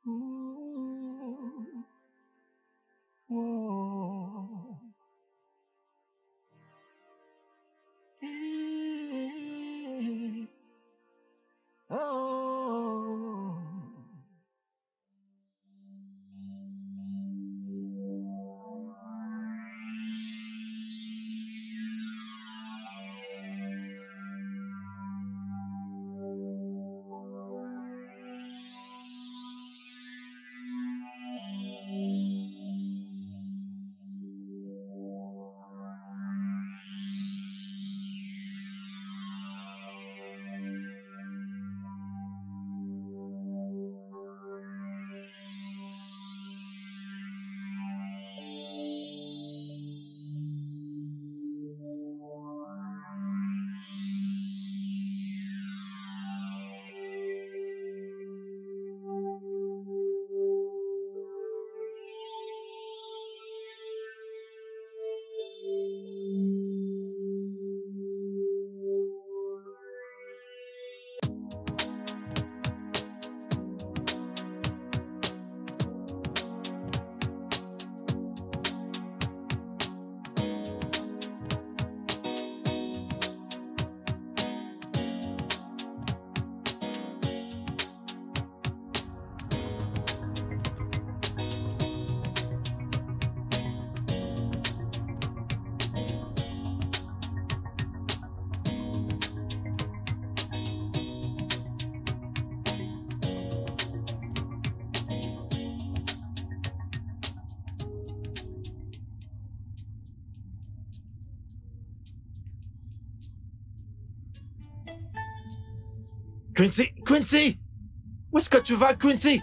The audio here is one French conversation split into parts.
Quincy! Quincy! Où est-ce que tu vas, Quincy?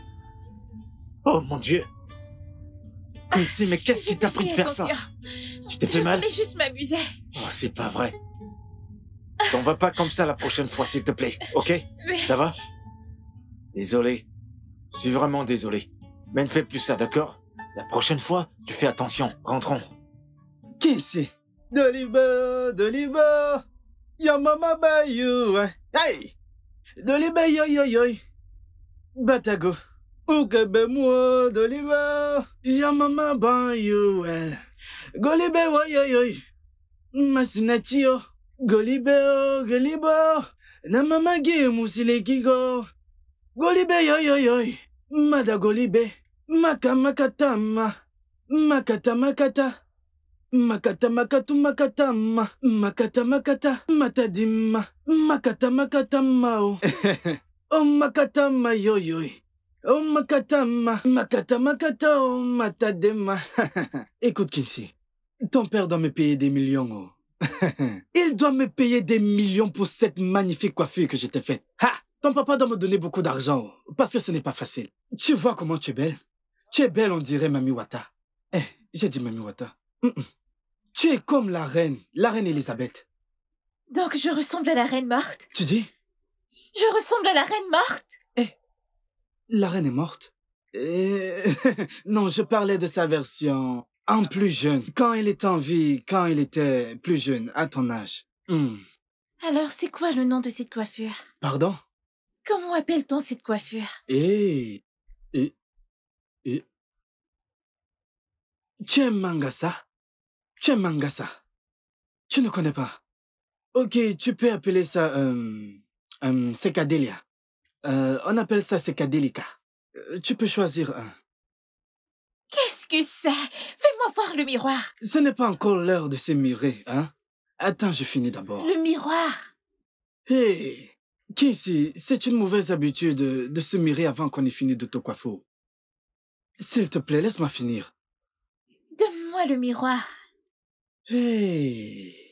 Oh mon Dieu! Quincy, mais qu'est-ce qui t'a pris de faire ça? Tu t'es fait mal? Je voulais juste m'amuser. Oh, c'est pas vrai. T'en vas pas comme ça la prochaine fois, s'il te plaît, ok? Mais... Ça va? Désolé. Je suis vraiment désolé. Mais ne fais plus ça, d'accord? La prochaine fois, tu fais attention. Rentrons. Quincy! Doliver! Yo mama bayou! Hey! Doliver yo yo yo! Batago! Ukebe moi Doliver! Yo mama bayou! Golibe wo yo yo! Masinachio! Golibe Golibo! Na mama gi musile kigo! Golibe yo yo yo! Mada golibe! Makamakatama! Makata makata! Makata makatu makatama, makata makata, matadima, makata makatama. Oh makatama yo yo. Oh makatama, makata makata, oh matadima. Écoute Quincy, ton père doit me payer des millions. Oh. Il doit me payer des millions pour cette magnifique coiffure que je t'ai faite. Ha! Ton papa doit me donner beaucoup d'argent, parce que ce n'est pas facile. Tu vois comment tu es belle? Tu es belle, on dirait Mami Wata. Eh, j'ai dit Mami Wata. Tu es comme la reine Elisabeth. Donc je ressemble à la reine morte? Tu dis? Je ressemble à la reine morte? Eh, la reine est morte? Non, je parlais de sa version en plus jeune. Quand elle était en vie, quand elle était plus jeune, à ton âge. Alors, c'est quoi le nom de cette coiffure? Pardon? Comment appelle-t-on cette coiffure? Tu es Mangasa? Tu es Mangasa. Tu ne connais pas. Ok, tu peux appeler ça, Secadelia. On appelle ça Secadelica. Tu peux choisir un. Qu'est-ce que c'est? Fais-moi voir le miroir. Ce n'est pas encore l'heure de se mirer, hein? Attends, je finis d'abord. Le miroir? Hey, Quincy, c'est une mauvaise habitude de se mirer avant qu'on ait fini de te coiffer. S'il te plaît, laisse-moi finir. Donne-moi le miroir. Hey.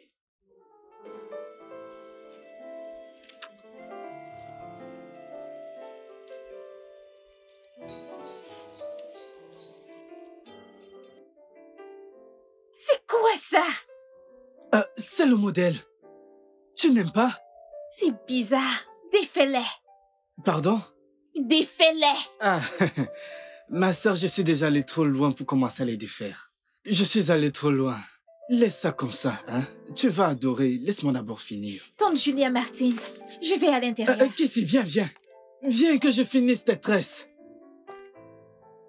C'est quoi ça? C'est le modèle. Tu n'aimes pas? C'est bizarre. Défais-les. Pardon? Défais-les. Ah, ma sœur, je suis déjà allé trop loin pour commencer à les défaire. Je suis allé trop loin. Laisse ça comme ça, hein. Tu vas adorer. Laisse-moi d'abord finir. Tante Julia Martins, je vais à l'intérieur. Kissy, viens, viens. Viens que je finisse tes tresses.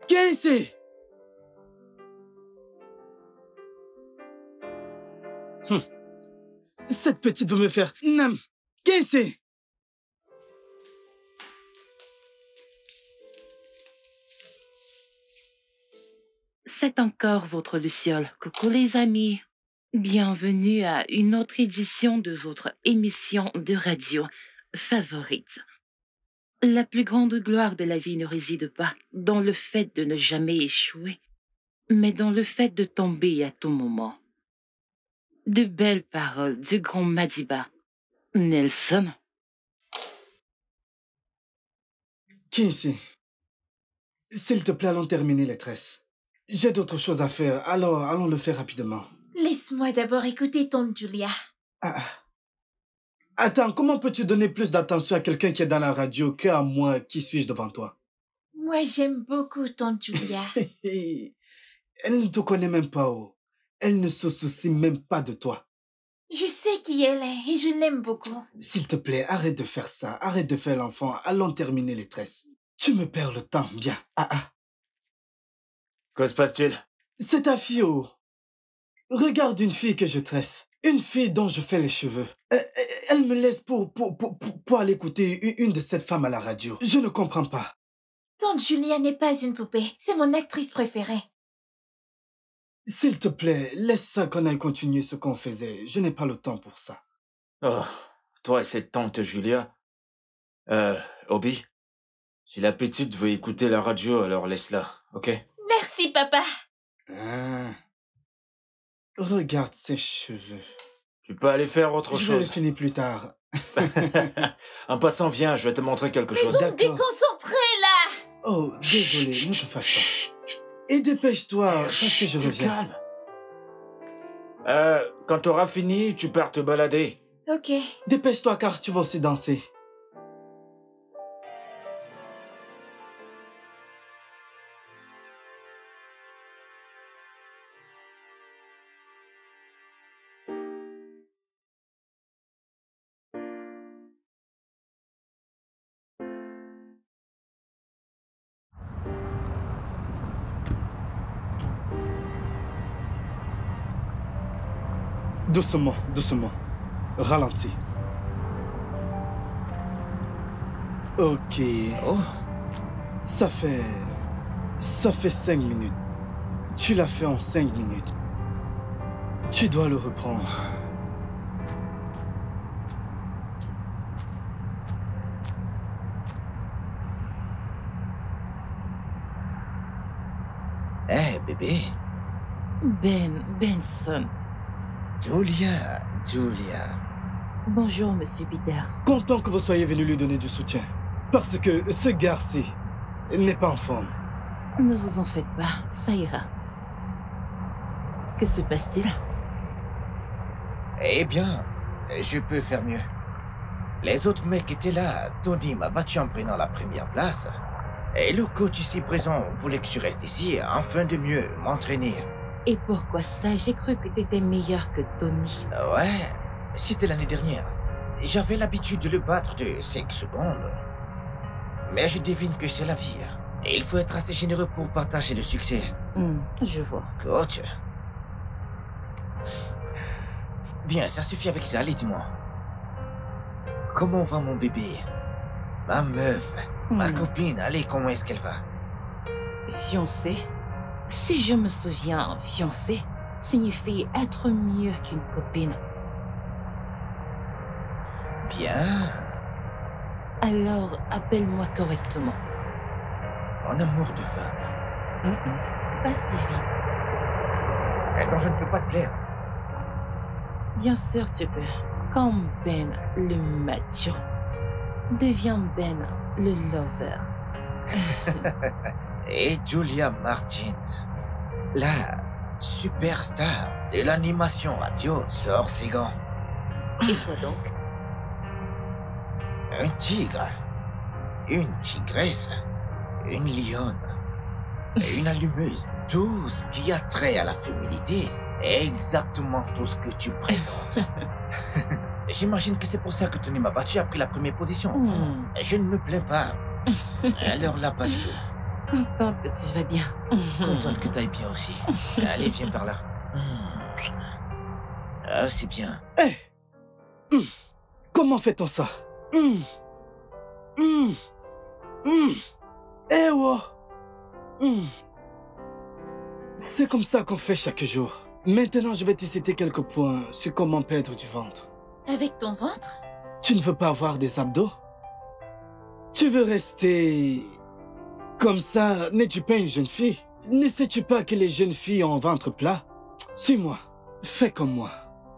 Quincy! Cette petite veut me faire... Non! Quincy! C'est encore votre Luciole. Coucou les amis. Bienvenue à une autre édition de votre émission de radio favorite. La plus grande gloire de la vie ne réside pas dans le fait de ne jamais échouer, mais dans le fait de tomber à tout moment. De belles paroles du grand Madiba. Nelson. Quincy, s'il te plaît, allons terminer les tresses. J'ai d'autres choses à faire, alors allons le faire rapidement. Laisse-moi d'abord écouter tante Julia. Ah. Attends, comment peux-tu donner plus d'attention à quelqu'un qui est dans la radio qu'à moi qui suis-je devant toi? Moi, j'aime beaucoup tante Julia. Elle ne te connaît même pas, oh. Elle ne se soucie même pas de toi. Je sais qui elle est et je l'aime beaucoup. S'il te plaît, arrête de faire ça. Arrête de faire l'enfant. Allons terminer les tresses. Tu me perds le temps, bien. Que se passe-t-il? C'est ta fille, oh. Regarde une fille que je tresse. Une fille dont je fais les cheveux. Elle me laisse pour aller écouter une de ces femmes à la radio. Je ne comprends pas. Tante Julia n'est pas une poupée. C'est mon actrice préférée. S'il te plaît, laisse ça qu'on aille continuer ce qu'on faisait. Je n'ai pas le temps pour ça. Oh, toi et cette tante Julia. Obi, si la petite veut écouter la radio, alors laisse-la, ok? Merci, papa. Ah. Regarde ses cheveux. Tu peux aller faire autre Je vais le chose. finir plus tard. En passant, viens, je vais te montrer quelque chose. Vous me déconcentrez, là. Oh, désolé, ne te fâche pas. Et dépêche-toi, parce que je Tu reviens. calmes. Quand t'auras fini, tu pars te balader. Ok. Dépêche-toi car tu vas aussi danser. Doucement, doucement. Ralentis. Ok. Oh, Ça fait 5 minutes. Tu l'as fait en 5 minutes. Tu dois le reprendre. Hé, bébé. Benson. Julia. Bonjour, Monsieur Peter. Content que vous soyez venu lui donner du soutien. Parce que ce garçon n'est pas en forme. Ne vous en faites pas, ça ira. Que se passe-t-il? Eh bien, je peux faire mieux. Les autres mecs étaient là. Tony m'a battu en prenant la première place. Et le coach ici présent voulait que je reste ici afin de mieux m'entraîner. Et pourquoi ça? J'ai cru que t'étais meilleur que Tony. Ouais, c'était l'année dernière. J'avais l'habitude de le battre de 5 secondes. Mais je devine que c'est la vie. Et il faut être assez généreux pour partager le succès. Je vois. Coach. Bien, ça suffit avec ça, allez, dis-moi. Comment va mon bébé? Ma meuf, ma copine, allez, comment est-ce qu'elle va? Fiancé? Si je me souviens, fiancé signifie être mieux qu'une copine. Bien. Alors, appelle-moi correctement. En amour de femme. Pas si vite. Non, je ne peux pas te plaire. Bien sûr, tu peux. Comme Ben le macho, deviens Ben le lover. Et Julia Martins, la superstar de l'animation radio, sort ses gants. Et quoi donc? Un tigre, une tigresse, une lionne, et une allumeuse. Tout ce qui a trait à la féminité est exactement tout ce que tu présentes. J'imagine que c'est pour ça que Tony m'a battu après la première position. Je ne me plains pas. Alors là, pas du tout. Contente que tu vas bien. Contente que t'ailles bien aussi. Allez, viens par là. Ah, c'est bien. Hé! Comment fait-on ça? Eh oh! C'est comme ça qu'on fait chaque jour. Maintenant, je vais te citer quelques points sur comment perdre du ventre. Avec ton ventre? Tu ne veux pas avoir des abdos? Tu veux rester... Comme ça, n'es-tu pas une jeune fille? Ne sais-tu pas que les jeunes filles ont un ventre plat? Suis-moi. Fais comme moi.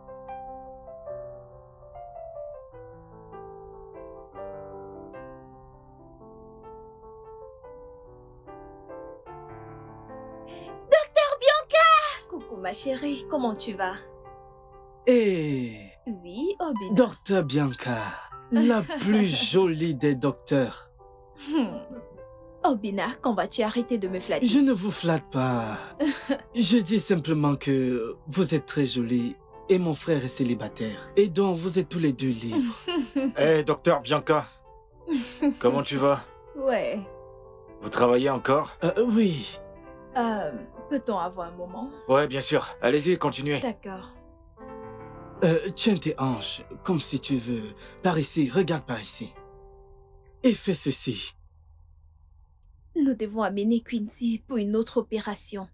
Coucou ma chérie, comment tu vas? Et... Oui, Obina. Docteur Bianca, la plus jolie des docteurs. Obina, quand vas-tu arrêter de me flatter? Je ne vous flatte pas. Je dis simplement que vous êtes très jolie et mon frère est célibataire. Et donc vous êtes tous les deux libres. Hé, docteur Bianca. Comment tu vas? Ouais. Vous travaillez encore? Oui. Peut-on avoir un moment? Ouais, bien sûr. Allez-y, continuez. D'accord. Tiens tes hanches, comme si tu veux. Par ici, regarde par ici. Et fais ceci. Nous devons amener Quincy pour une autre opération.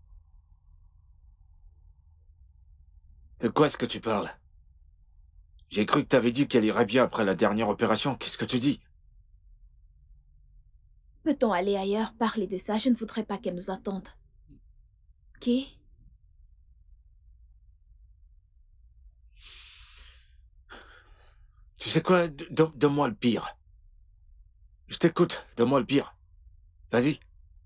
De quoi est-ce que tu parles? J'ai cru que t'avais dit qu'elle irait bien après la dernière opération. Qu'est-ce que tu dis? Peut-on aller ailleurs parler de ça? Je ne voudrais pas qu'elle nous attende. Ok? Tu sais quoi? Donne-moi le pire. Je t'écoute. Donne-moi le pire. Vas-y.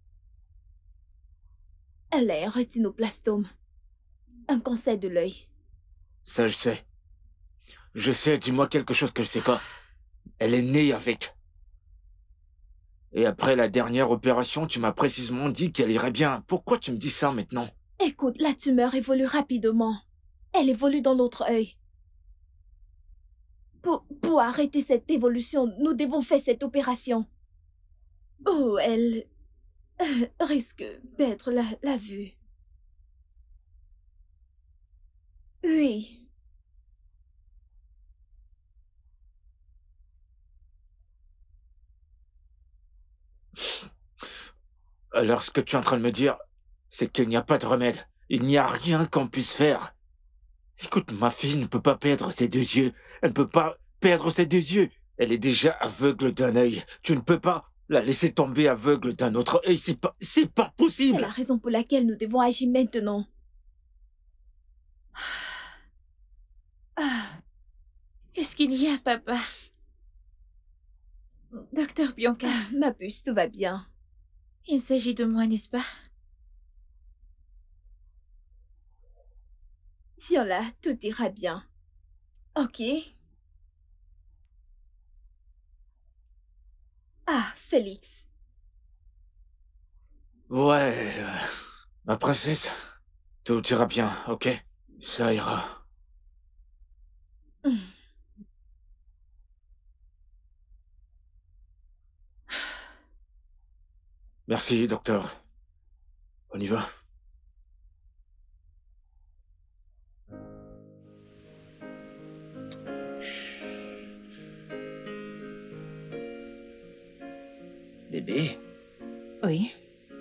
Elle a un rétinoblastome. Un cancer de l'œil. Ça, je sais. Je sais, dis-moi quelque chose que je sais pas. Elle est née avec. Et après la dernière opération, tu m'as précisément dit qu'elle irait bien. Pourquoi tu me dis ça maintenant? Écoute, la tumeur évolue rapidement. Elle évolue dans notre œil. Pour arrêter cette évolution, nous devons faire cette opération. Oh, elle risque de perdre la vue. Oui. Alors, ce que tu es en train de me dire, c'est qu'il n'y a pas de remède. Il n'y a rien qu'on puisse faire. Écoute, ma fille ne peut pas perdre ses deux yeux. Elle ne peut pas perdre ses deux yeux. Elle est déjà aveugle d'un œil. Tu ne peux pas la laisser tomber aveugle d'un autre œil. C'est pas C'est possible. la raison pour laquelle nous devons agir maintenant. Qu'est-ce qu'il y a, papa? Docteur Bianca, Ma puce, tout va bien. il s'agit de moi, n'est-ce pas? Tiens-là, tout ira bien. Ok? Ah, Félix. Ouais, ma princesse, tout ira bien, ok? Ça ira. Merci, docteur. On y va. Bébé, Oui.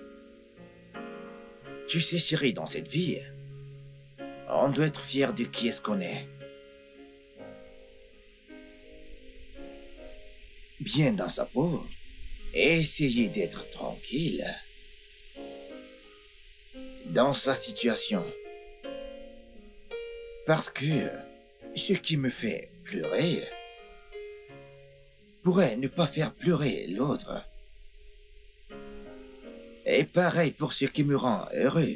tu sais, chérie, dans cette vie, on doit être fier de qui est-ce qu'on est. Bien dans sa peau et essayer d'être tranquille dans sa situation. Parce que ce qui me fait pleurer pourrait ne pas faire pleurer l'autre. Et pareil pour ce qui me rend heureux.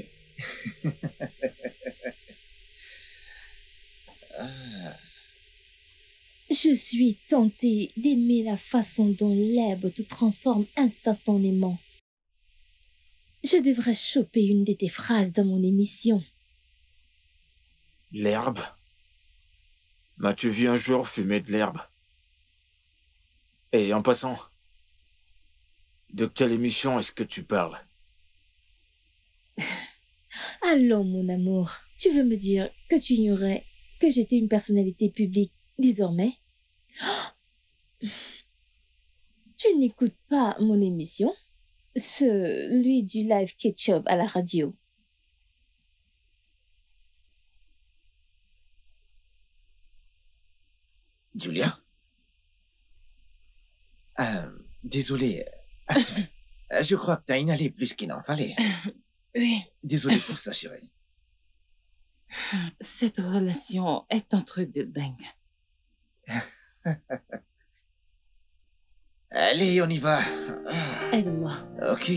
Je suis tentée d'aimer la façon dont l'herbe te transforme instantanément. Je devrais choper une de tes phrases dans mon émission. L'herbe? M'as-tu vu un jour fumer de l'herbe? Et en passant, De quelle émission est-ce que tu parles? Allons, mon amour, tu veux me dire que tu ignorais que j'étais une personnalité publique désormais? Tu n'écoutes pas mon émission? Celui du live ketchup à la radio. Julia? Désolé. Je crois que t'as inhalé plus qu'il n'en fallait. Oui, Désolé pour ça, chérie. cette relation est un truc de dingue. Allez, on y va. Aide-moi. Ok.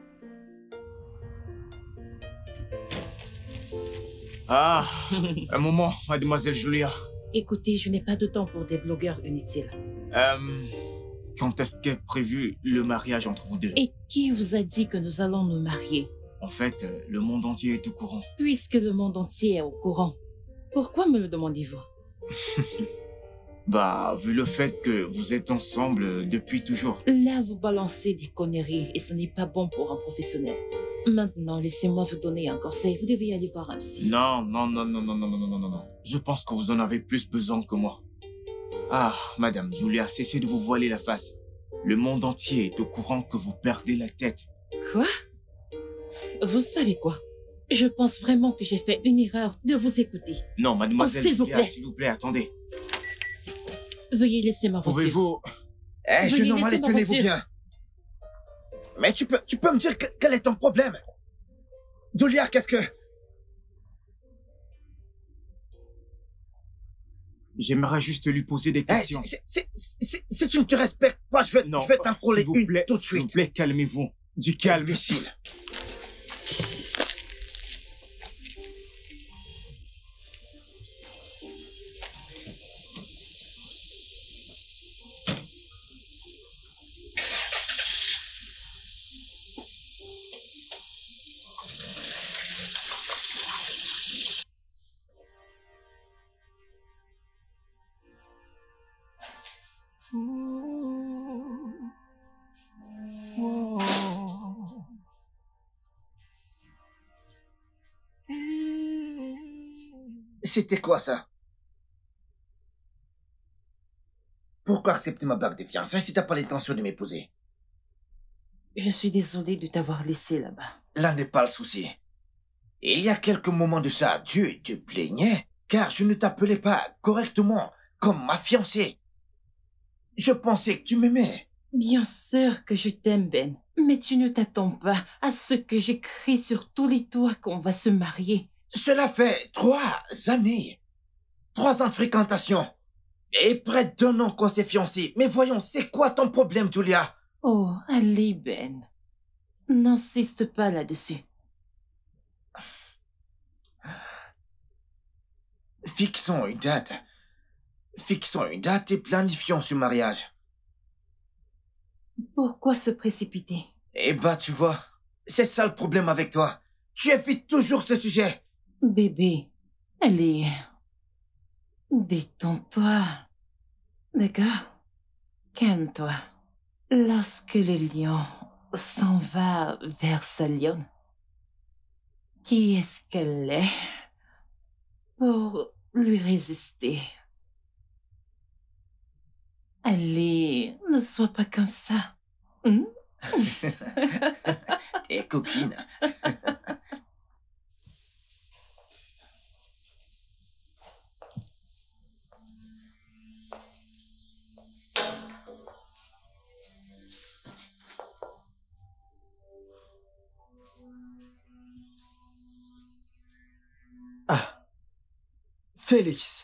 Ah, un moment, mademoiselle Julia. Écoutez, je n'ai pas de temps pour des blogueurs inutiles. Quand est-ce qu'est prévu le mariage entre vous deux? Et qui vous a dit que nous allons nous marier? En fait, le monde entier est au courant. Puisque le monde entier est au courant, pourquoi me le demandez-vous? Bah, vu le fait que vous êtes ensemble depuis toujours. Là, vous balancez des conneries et ce n'est pas bon pour un professionnel. Maintenant, laissez-moi vous donner un conseil. Vous devez aller voir un psy. Non. Je pense que vous en avez plus besoin que moi. Ah, madame Julia, cessez de vous voiler la face. Le monde entier est au courant que vous perdez la tête. Quoi? Vous savez quoi? Je pense vraiment que j'ai fait une erreur de vous écouter. Non, mademoiselle s'il vous Julia, plaît. s'il vous plaît, attendez. Veuillez laisser ma voiture. Pouvez-vous... Eh, Veuillez jeune homme, allez, laisser ma tenez-vous voiture. bien. Mais tu peux me dire quel est ton problème? Julia, qu'est-ce que... J'aimerais juste lui poser des Eh, questions. si tu ne te respectes pas, je vais t'en coller s'il vous une plaît, tout de s'il vous suite. plaît, calmez-vous. Du calme. Imbécile. C'était quoi ça? Pourquoi accepter ma bague de fiançailles si t'as pas l'intention de m'épouser? Je suis désolée de t'avoir laissé là-bas. Là n'est pas le souci. Il y a quelques moments de ça, Dieu te plaignait, car je ne t'appelais pas correctement comme ma fiancée. Je pensais que tu m'aimais. Bien sûr que je t'aime, Ben. Mais tu ne t'attends pas à ce que j'écris sur tous les toits qu'on va se marier. Cela fait 3 années. 3 ans de fréquentation. Et près d'1 an qu'on s'est fiancés. Mais voyons, c'est quoi ton problème, Julia? Oh, allez, Ben. N'insiste pas là-dessus. Fixons une date. Fixons une date et planifions ce mariage. Pourquoi se précipiter? Eh ben, tu vois, c'est ça le problème avec toi. Tu évites toujours ce sujet. Bébé, allez. Détends-toi. D'accord? Calme-toi. Lorsque le lion s'en va vers sa lionne, qui est-ce qu'elle est pour lui résister? Allez, ne sois pas comme ça. Hein? T'es coquine. Ah, Félix.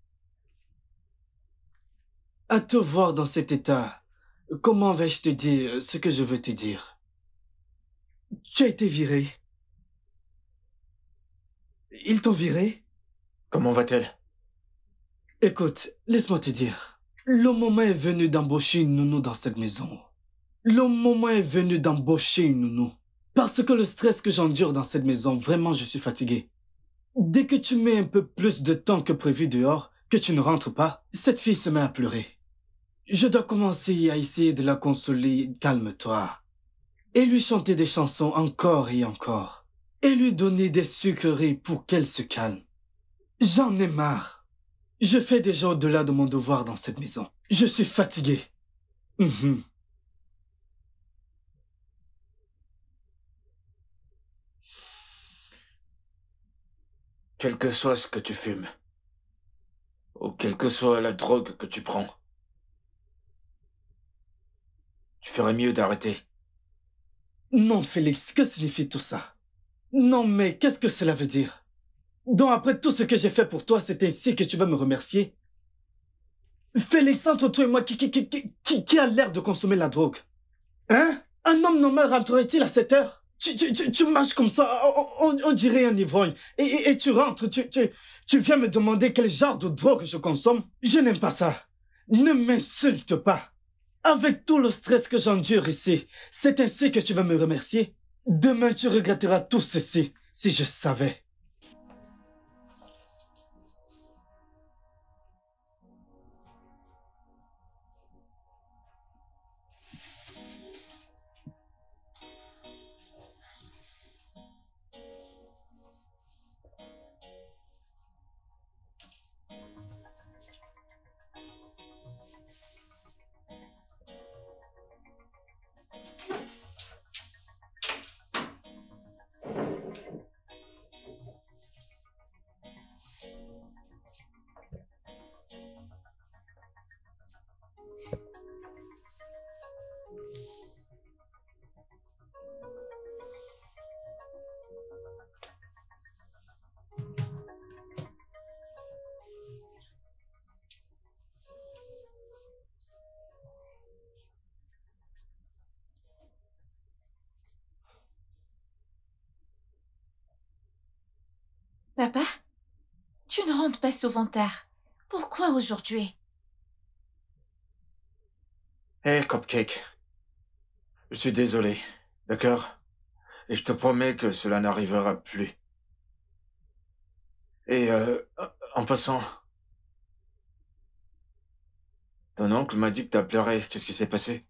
À te voir dans cet état, comment vais-je te dire ce que je veux te dire? Tu as été viré. Ils t'ont viré? Comment va-t-elle? Écoute, laisse-moi te dire. Le moment est venu d'embaucher une nounou dans cette maison. Le moment est venu d'embaucher une nounou. Parce que le stress que j'endure dans cette maison, vraiment, je suis fatigué. Dès que tu mets un peu plus de temps que prévu dehors, que tu ne rentres pas, cette fille se met à pleurer. Je dois commencer à essayer de la consoler. Calme-toi. et lui chanter des chansons encore et encore, et lui donner des sucreries pour qu'elle se calme. J'en ai marre. Je fais déjà au-delà de mon devoir dans cette maison. Je suis fatigué. Mhm. Quel que soit ce que tu fumes, ou quelle que soit la drogue que tu prends, tu ferais mieux d'arrêter. Non, Félix, que signifie tout ça? Non, mais qu'est-ce que cela veut dire? Donc après tout ce que j'ai fait pour toi, c'est ainsi que tu vas me remercier? Félix, entre toi et moi, qui a l'air de consommer la drogue? Hein? Un homme normal rentrerait-il à cette heure? Tu marches comme ça, on dirait un ivrogne. Et tu rentres, tu viens me demander quel genre de drogue je consomme? Je n'aime pas ça. Ne m'insulte pas. Avec tout le stress que j'endure ici, c'est ainsi que tu vas me remercier? Demain, tu regretteras tout ceci, si je savais. Papa, tu ne rentres pas souvent tard. Pourquoi aujourd'hui? Hé, Cupcake. Je suis désolé, d'accord? Et je te promets que cela n'arrivera plus. Et, en passant, ton oncle m'a dit que t'as pleuré. Qu'est-ce qui s'est passé?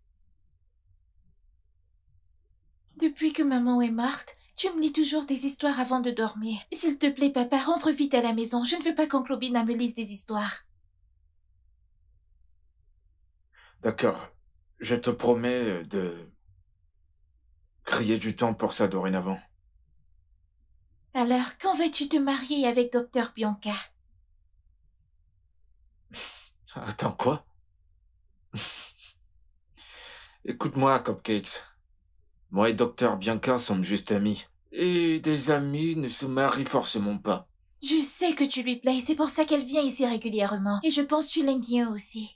Depuis que maman est morte, tu me lis toujours des histoires avant de dormir. S'il te plaît, papa, rentre vite à la maison. Je ne veux pas qu'oncle Obina me lise des histoires. D'accord. Je te promets de crier du temps pour ça dorénavant. Alors, quand vas-tu te marier avec Docteur Bianca? Attends, quoi? Écoute-moi, Cupcakes. Moi et Docteur Bianca sommes juste amis. Et des amis ne se marient forcément pas. Je sais que tu lui plais, c'est pour ça qu'elle vient ici régulièrement. Et je pense que tu l'aimes bien aussi.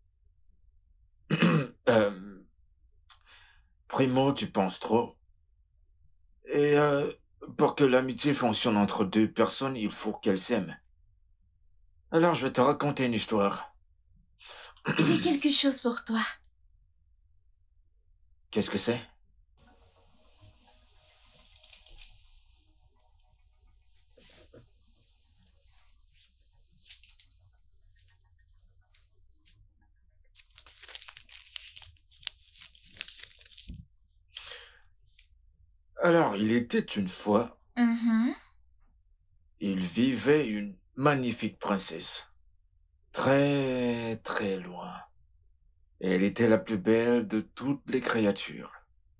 Primo, tu penses trop. Et pour que l'amitié fonctionne entre deux personnes, il faut qu'elles s'aiment. Alors je vais te raconter une histoire. J'ai quelque chose pour toi. Qu'est-ce que c'est? Alors, il était une fois, il vivait une magnifique princesse. Très, très loin. Et elle était la plus belle de toutes les créatures.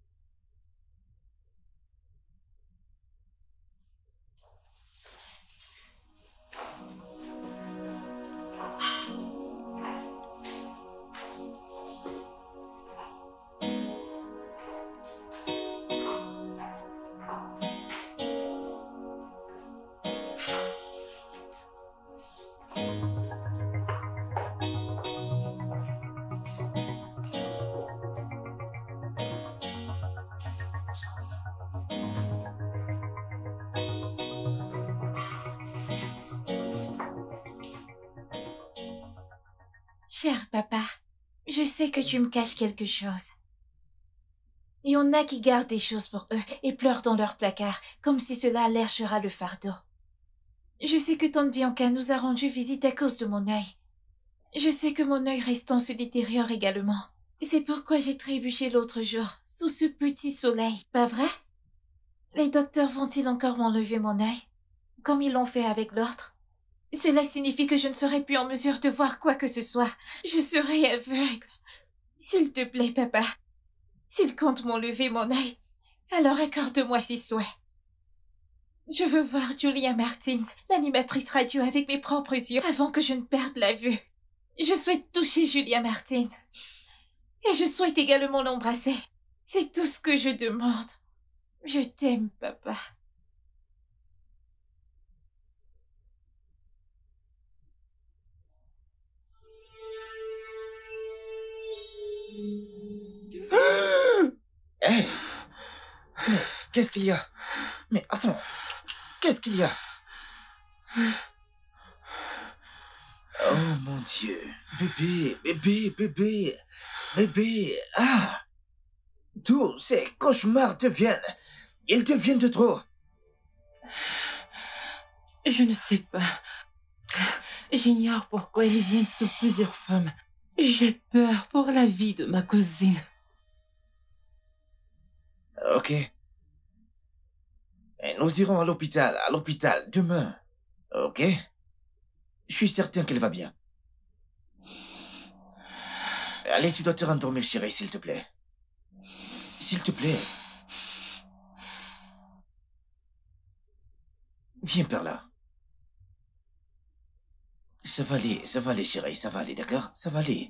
Cher papa, je sais que tu me caches quelque chose. Il y en a qui gardent des choses pour eux et pleurent dans leur placard, comme si cela allègera le fardeau. Je sais que tante Bianca nous a rendu visite à cause de mon œil. Je sais que mon œil restant se détériore également. C'est pourquoi j'ai trébuché l'autre jour, sous ce petit soleil, pas vrai? Les docteurs vont-ils encore m'enlever mon œil, comme ils l'ont fait avec l'autre? Cela signifie que je ne serai plus en mesure de voir quoi que ce soit. Je serai aveugle. S'il te plaît, papa, s'ils comptent m'enlever mon œil, alors accorde-moi ces souhaits. Je veux voir Julia Martins, l'animatrice radio, avec mes propres yeux, avant que je ne perde la vue. Je souhaite toucher Julia Martins. Et je souhaite également l'embrasser. C'est tout ce que je demande. Je t'aime, papa. Hey! Mais qu'est-ce qu'il y a? Mais attends, qu'est-ce qu'il y a? Oh mon Dieu, bébé, ah! Tous ces cauchemars ils deviennent de trop. Je ne sais pas. J'ignore pourquoi ils viennent sur plusieurs femmes. J'ai peur pour la vie de ma cousine. Ok. Et nous irons à l'hôpital demain. Ok? Je suis certain qu'elle va bien. Allez, tu dois te rendormir, chérie, s'il te plaît. S'il te plaît. Viens par là. Ça va aller, chérie, ça va aller, d'accord? Ça va aller.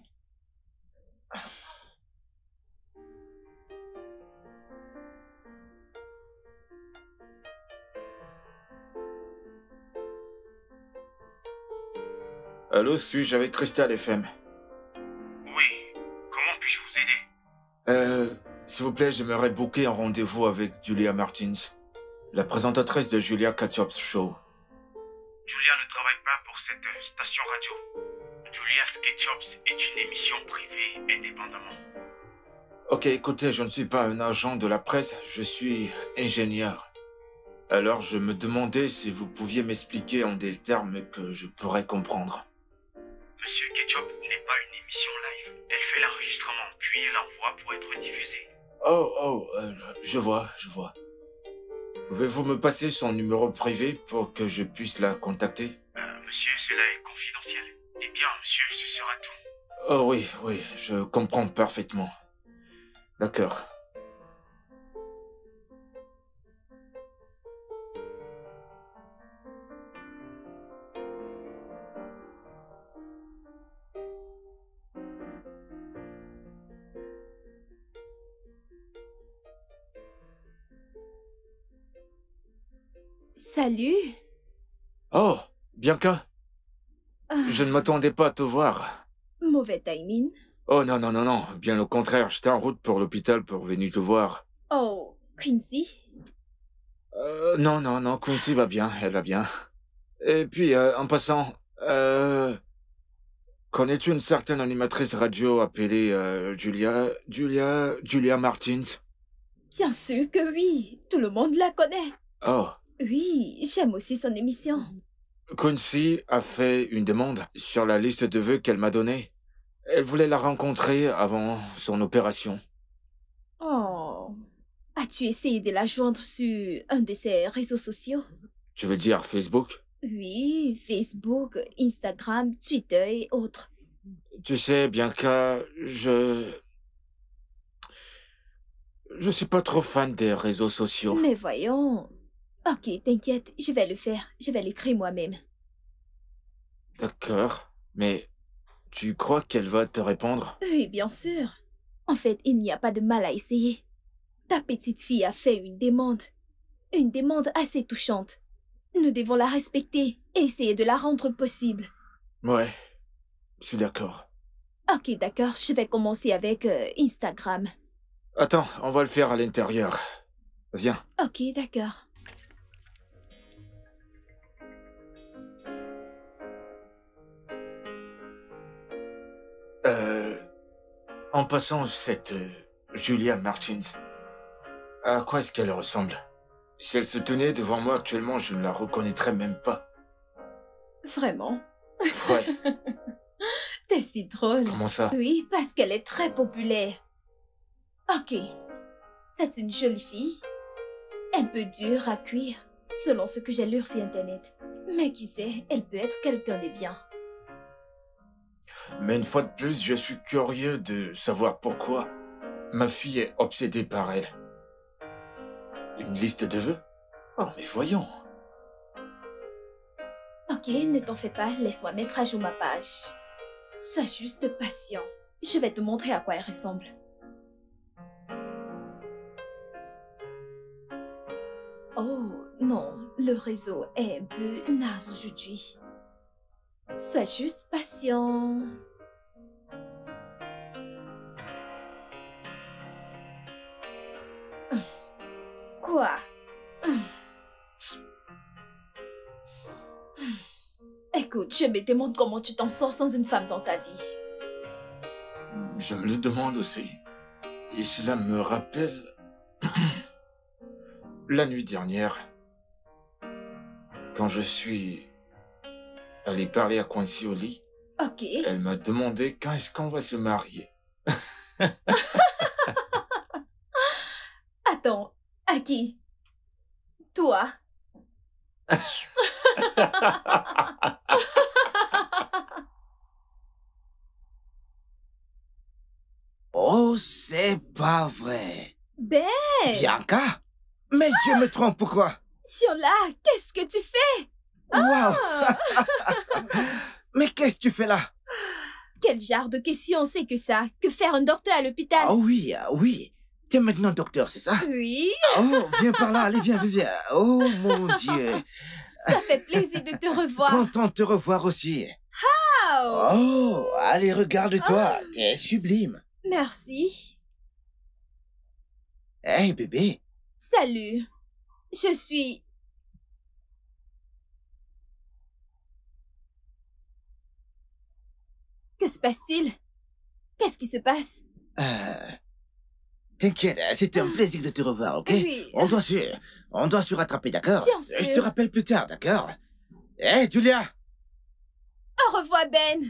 Allô, suis-je avec Crystal FM? Oui, comment puis-je vous aider? S'il vous plaît, j'aimerais booker un rendez-vous avec Julia Martins, la présentatrice de Julia Ketchup's Show. Julia ne travaille pas pour cette station radio. Julia's Ketchup est une émission privée indépendamment. Ok, écoutez, je ne suis pas un agent de la presse, je suis ingénieur. Alors, je me demandais si vous pouviez m'expliquer en des termes que je pourrais comprendre. Monsieur Ketchup n'est pas une émission live. Elle fait l'enregistrement, puis elle l'envoie pour être diffusée. Je vois. Pouvez-vous me passer son numéro privé pour que je puisse la contacter? Monsieur, cela est confidentiel. Eh bien, monsieur, ce sera tout. Oh oui, je comprends parfaitement. D'accord. Salut. Oh, Bianca, Ah, je ne m'attendais pas à te voir. mauvais timing. Oh non, bien au contraire, j'étais en route pour l'hôpital pour venir te voir. Oh, Quincy. Non, Quincy va bien, elle va bien. Et puis, en passant, connais-tu une certaine animatrice radio appelée Julia Martins? Bien sûr que oui. Tout le monde la connaît. Oh, Oui, j'aime aussi son émission. Quincy a fait une demande sur la liste de vœux qu'elle m'a donnée. Elle voulait la rencontrer avant son opération. Oh. As-tu essayé de la joindre sur un de ses réseaux sociaux? Tu veux dire Facebook? Oui, Facebook, Instagram, Twitter et autres. Tu sais, Bianca, je suis pas trop fan des réseaux sociaux. Mais voyons. Ok, t'inquiète, je vais le faire. Je vais l'écrire moi-même. D'accord, mais tu crois qu'elle va te répondre? Oui, bien sûr. En fait, il n'y a pas de mal à essayer. Ta petite fille a fait une demande. Une demande assez touchante. Nous devons la respecter et essayer de la rendre possible. Ouais, je suis d'accord. Ok, d'accord, je vais commencer avec Instagram. Attends, on va le faire à l'intérieur. Viens. Ok, d'accord. En passant, cette Julia Martins, à quoi est-ce qu'elle ressemble? Si elle se tenait devant moi actuellement, je ne la reconnaîtrais même pas. Vraiment? Ouais. T'es si drôle. Comment ça? Oui, parce qu'elle est très populaire. Ok. C'est une jolie fille. Un peu dure à cuire, selon ce que j'ai lu sur Internet. Mais qui sait, elle peut être quelqu'un de bien. Mais une fois de plus, je suis curieux de savoir pourquoi ma fille est obsédée par elle. Une liste de vœux? Oh, mais voyons. Ok, ne t'en fais pas, laisse-moi mettre à jour ma page. Sois juste patient. Je vais te montrer à quoi elle ressemble. Oh, non, le réseau est un peu naze aujourd'hui. Sois juste patient. Quoi? Écoute, je me demande comment tu t'en sors sans une femme dans ta vie. Je me le demande aussi. Et cela me rappelle la nuit dernière, quand je suis allé parler à Quincy au lit, Ok. elle m'a demandé quand est-ce qu'on va se marier. Attends, à qui? Toi? Oh, c'est pas vrai. Ben, Bianca? Mais je me trompe, pourquoi? Fiola, qu'est-ce que tu fais? Waouh! Mais qu'est-ce que tu fais là? Quel genre de question c'est que ça? Que faire un docteur à l'hôpital? Ah oui, oui. Tu es maintenant docteur, c'est ça? Oui, Oh, viens par là, allez, viens. Oh, mon Dieu. ça fait plaisir de te revoir. Content de te revoir aussi. Wow. Oh, allez, regarde-toi, t'es sublime. Merci. Hey, bébé. Salut. Je suis... Que se passe-t-il? Qu'est-ce qui se passe? T'inquiète, c'était un plaisir de te revoir, ok? Oui. On doit se rattraper, d'accord? Bien sûr. Je te rappelle plus tard, d'accord? Hey, Julia! Au revoir, Ben.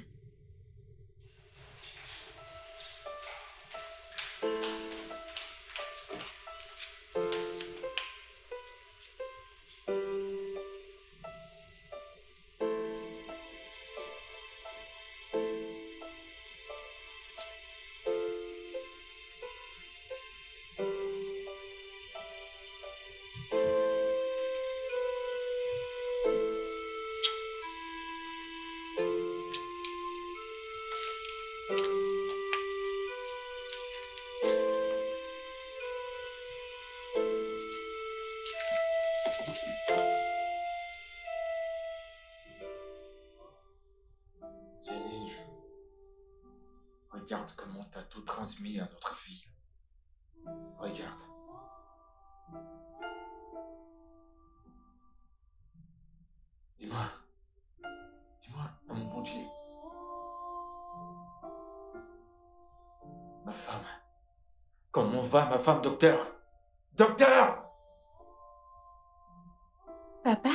Jenny, regarde comment t'as tout transmis à notre fille. Regarde. Dis-moi, oh mon bon Dieu. Ma femme. Comment va ma femme, docteur? Docteur! Papa?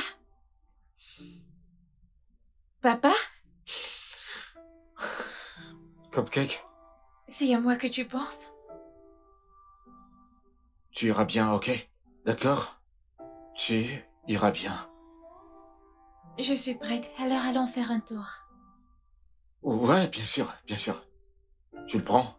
Papa? Cupcake, C'est à moi que tu penses? tu iras bien, ok? D'accord? Tu iras bien. Je suis prête, alors allons faire un tour. Ouais, bien sûr, bien sûr. Tu le prends?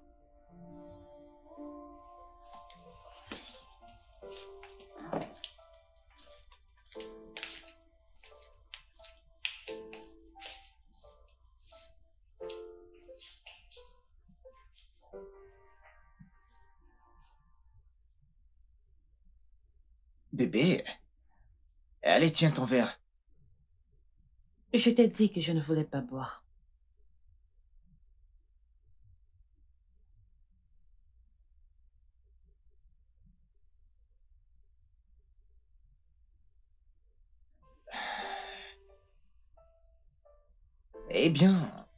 Bébé. Allez, tiens ton verre. Je t'ai dit que je ne voulais pas boire. Eh bien,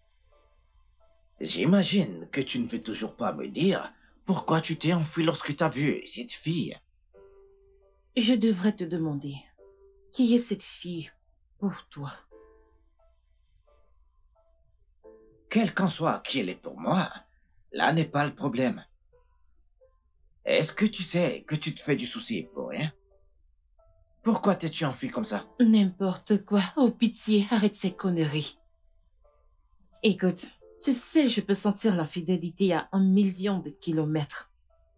j'imagine que tu ne veux toujours pas me dire pourquoi tu t'es enfui lorsque t'as vu cette fille. Je devrais te demander, qui est cette fille pour toi? quel qu'en soit qui elle est pour moi, là n'est pas le problème. Est-ce que tu sais que tu te fais du souci pour rien? Pourquoi t'es-tu enfui comme ça? N'importe quoi. Oh, pitié, arrête ces conneries. Écoute, tu sais, je peux sentir l'infidélité à 1 million de kilomètres.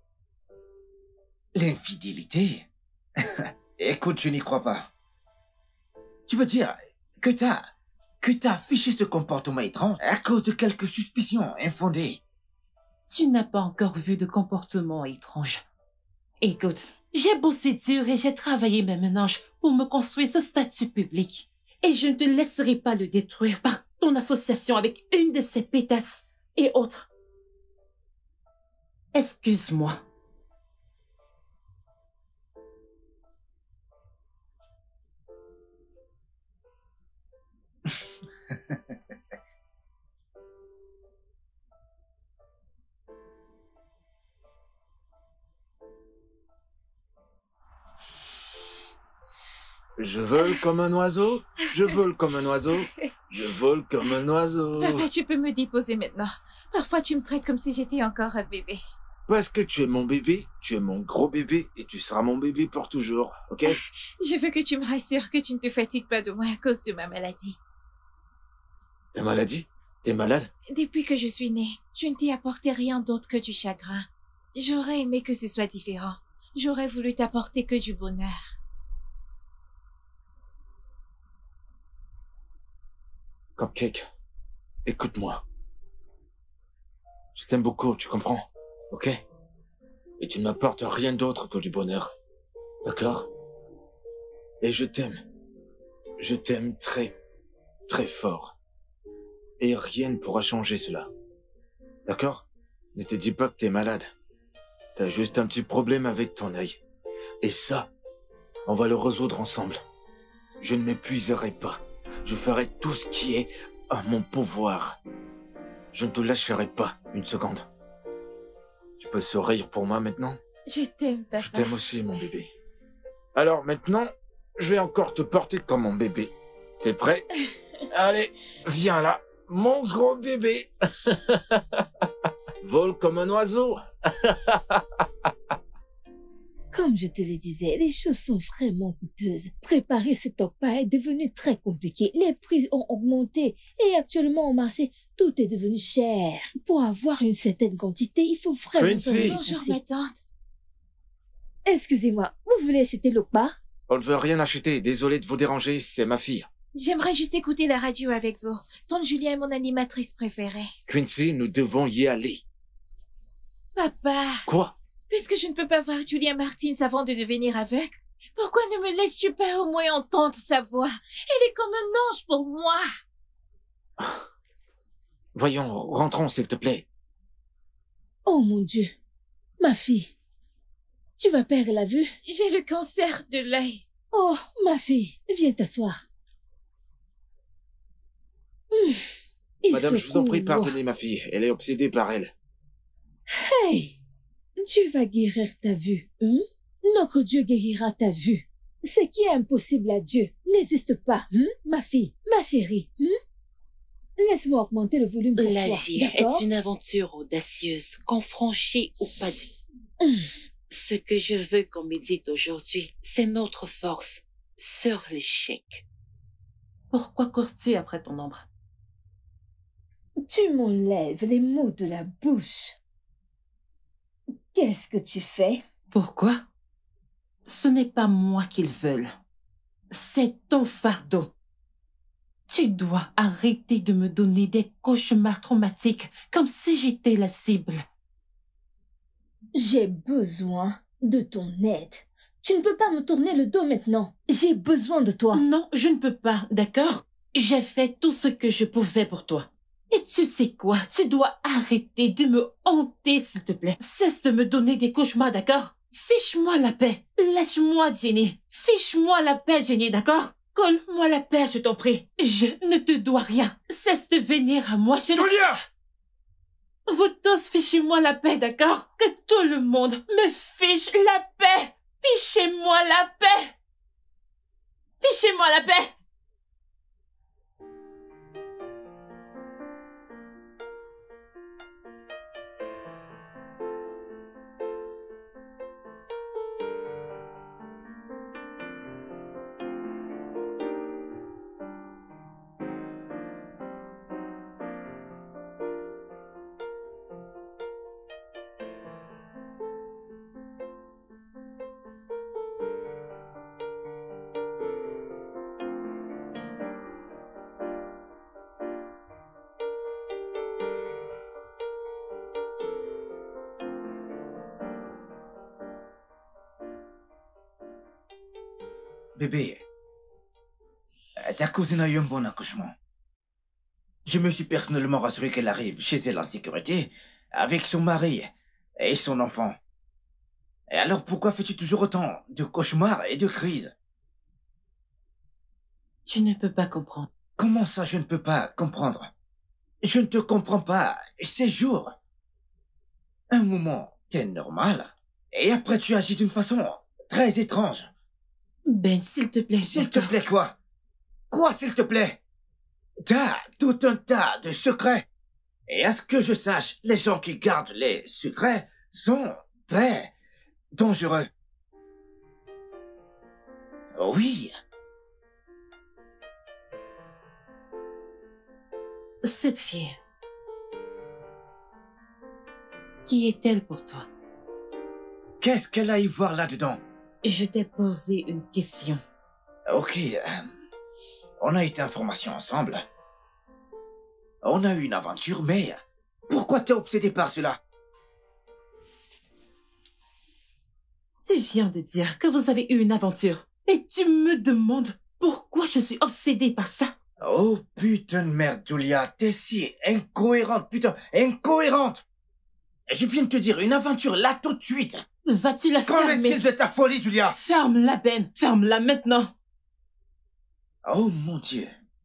L'infidélité? Écoute, je n'y crois pas. Tu veux dire que t'as affiché ce comportement étrange à cause de quelques suspicions infondées? Tu n'as pas encore vu de comportement étrange. Écoute, j'ai bossé dur et j'ai travaillé mes ménages pour me construire ce statut public. Et je ne te laisserai pas le détruire par ton association avec une de ces pétasses et autres. Excuse-moi. Je vole comme un oiseau, je vole comme un oiseau, je vole comme un oiseau. Papa, tu peux me déposer maintenant. Parfois, tu me traites comme si j'étais encore un bébé. Parce que tu es mon bébé, tu es mon gros bébé et tu seras mon bébé pour toujours, ok? Je veux que tu me rassures que tu ne te fatigues pas de moi à cause de ma maladie. Ta maladie? T'es malade? Depuis que je suis née, je ne t'ai apporté rien d'autre que du chagrin. J'aurais aimé que ce soit différent. J'aurais voulu t'apporter que du bonheur. Cupcake, écoute-moi. Je t'aime beaucoup, tu comprends? Ok? Et tu ne m'apportes rien d'autre que du bonheur. D'accord? Et je t'aime. Je t'aime très, très fort. Et rien ne pourra changer cela. D'accord? Ne te dis pas que t'es malade. T'as juste un petit problème avec ton œil. Et ça, on va le résoudre ensemble. Je ne m'épuiserai pas. Je ferai tout ce qui est à mon pouvoir. Je ne te lâcherai pas une seconde. Tu peux sourire pour moi maintenant? Je t'aime, papa. Je t'aime aussi, mon bébé. Alors maintenant, je vais encore te porter comme mon bébé. T'es prêt? Allez, viens là, mon gros bébé. Vole comme un oiseau. Comme je te le disais, les choses sont vraiment coûteuses. Préparer cet repas est devenu très compliqué. Les prix ont augmenté et actuellement au marché, tout est devenu cher. Pour avoir une certaine quantité, il faut vraiment... Quincy. Bonjour, ma tante. Excusez-moi, vous voulez acheter le repas? On ne veut rien acheter, désolé de vous déranger, c'est ma fille. J'aimerais juste écouter la radio avec vous. Tante Julia est mon animatrice préférée. Quincy, nous devons y aller. Papa, Quoi? puisque je ne peux pas voir Julia Martins avant de devenir aveugle, pourquoi ne me laisses-tu pas au moins entendre sa voix? Elle est comme un ange pour moi. Voyons, rentrons s'il te plaît. Oh mon Dieu, ma fille, tu vas perdre la vue? J'ai le cancer de l'œil. Oh, ma fille, viens t'asseoir. Madame, je vous en prie, pardonnez ma fille, elle est obsédée par elle. Hey! Dieu va guérir ta vue, hein? Notre Dieu guérira ta vue. Ce qui est impossible à Dieu n'existe pas, hein? Ma fille, ma chérie, hein? Laisse-moi augmenter le volume pour La toi, vie d'accord? est une aventure audacieuse, qu'on franchit ou pas du Ce que je veux qu'on médite aujourd'hui, c'est notre force sur l'échec. Pourquoi cours-tu après ton ombre? Tu m'enlèves les mots de la bouche. Qu'est-ce que tu fais? Pourquoi? Ce n'est pas moi qu'ils veulent. C'est ton fardeau. Tu dois arrêter de me donner des cauchemars traumatiques comme si j'étais la cible. J'ai besoin de ton aide. Tu ne peux pas me tourner le dos maintenant. J'ai besoin de toi. Non, je ne peux pas, d'accord? J'ai fait tout ce que je pouvais pour toi. Et tu sais quoi? Tu dois arrêter de me hanter, s'il te plaît. Cesse de me donner des cauchemars, d'accord? Fiche-moi la paix. Lâche-moi, Jenny. Fiche-moi la paix, Jenny, d'accord? Colle-moi la paix, je t'en prie. Je ne te dois rien. Cesse de venir à moi. Julia! Vous tous, fichez-moi la paix, d'accord? Que tout le monde me fiche la paix. Fichez-moi la paix. Fichez-moi la paix. Bébé, ta cousine a eu un bon accouchement. Je me suis personnellement rassuré qu'elle arrive chez elle en sécurité, avec son mari et son enfant. Et alors pourquoi fais-tu toujours autant de cauchemars et de crises? Tu ne peux pas comprendre. Comment ça je ne peux pas comprendre? Je ne te comprends pas. Ces jours. Un moment, t'es normal. Et après tu agis d'une façon très étrange. Ben, s'il te plaît. S'il te plaît quoi? Quoi s'il te plaît? T'as tout un tas de secrets. Et à ce que je sache, les gens qui gardent les secrets sont très dangereux. Oui. Cette fille, qui est-elle pour toi? Qu'est-ce qu'elle a à y voir là-dedans? Je t'ai posé une question. Ok, on a été en formation ensemble. On a eu une aventure, mais pourquoi t'es obsédé par cela? Tu viens de dire que vous avez eu une aventure. Et tu me demandes pourquoi je suis obsédée par ça. Oh putain de merde, Julia, t'es si incohérente, putain, incohérente! Je viens de te dire une aventure là tout de suite. Vas-tu la Qu'en fermer? est-il de ta folie, Julia? Ferme-la, Ben. Ferme-la maintenant. Oh mon Dieu.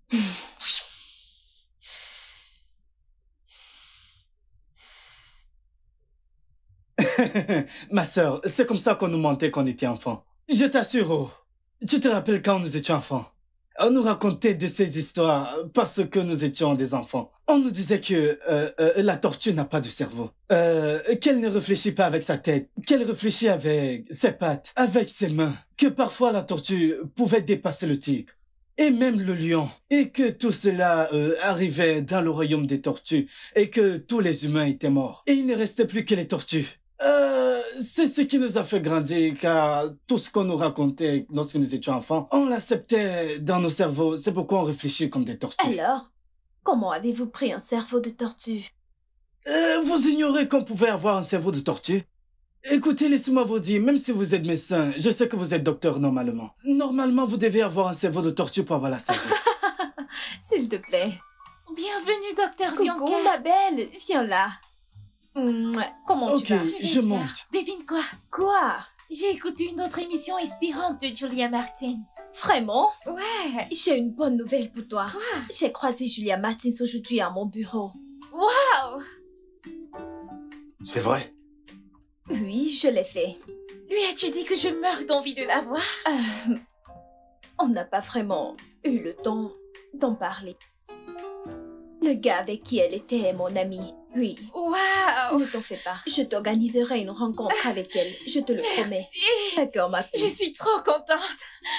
Ma sœur, c'est comme ça qu'on nous mentait quand on était enfants. Je t'assure, oh, tu te rappelles quand nous étions enfants? On nous racontait de ces histoires parce que nous étions des enfants. On nous disait que la tortue n'a pas de cerveau, qu'elle ne réfléchit pas avec sa tête, qu'elle réfléchit avec ses pattes, avec ses mains, que parfois la tortue pouvait dépasser le tigre. Et même le lion. Et que tout cela arrivait dans le royaume des tortues. Et que tous les humains étaient morts. Et il ne restait plus que les tortues. C'est ce qui nous a fait grandir, car tout ce qu'on nous racontait lorsque nous étions enfants, on l'acceptait dans nos cerveaux. C'est pourquoi on réfléchit comme des tortues. Alors, comment avez-vous pris un cerveau de tortue? Vous ignorez qu'on pouvait avoir un cerveau de tortue? Écoutez, laissez-moi vous dire, même si vous êtes médecin, je sais que vous êtes docteur normalement. Normalement, vous devez avoir un cerveau de tortue pour avoir la sagesse. S'il te plaît. Bienvenue, docteur Coucou, Bianca. ma belle. Viens là. Comment Ok, tu vas? je monte. Devine quoi? Quoi? J'ai écouté une autre émission inspirante de Julia Martins. Vraiment? Ouais. J'ai une bonne nouvelle pour toi. J'ai croisé Julia Martins aujourd'hui à mon bureau. Waouh! C'est vrai? Oui, je l'ai fait. Lui as-tu dit que je meurs d'envie de la voir? On n'a pas vraiment eu le temps d'en parler. Le gars avec qui elle était est mon ami. Oui. Waouh! Ne t'en fais pas. Je t'organiserai une rencontre avec elle. Je te le promets. Merci! D'accord, ma fille. Je suis trop contente.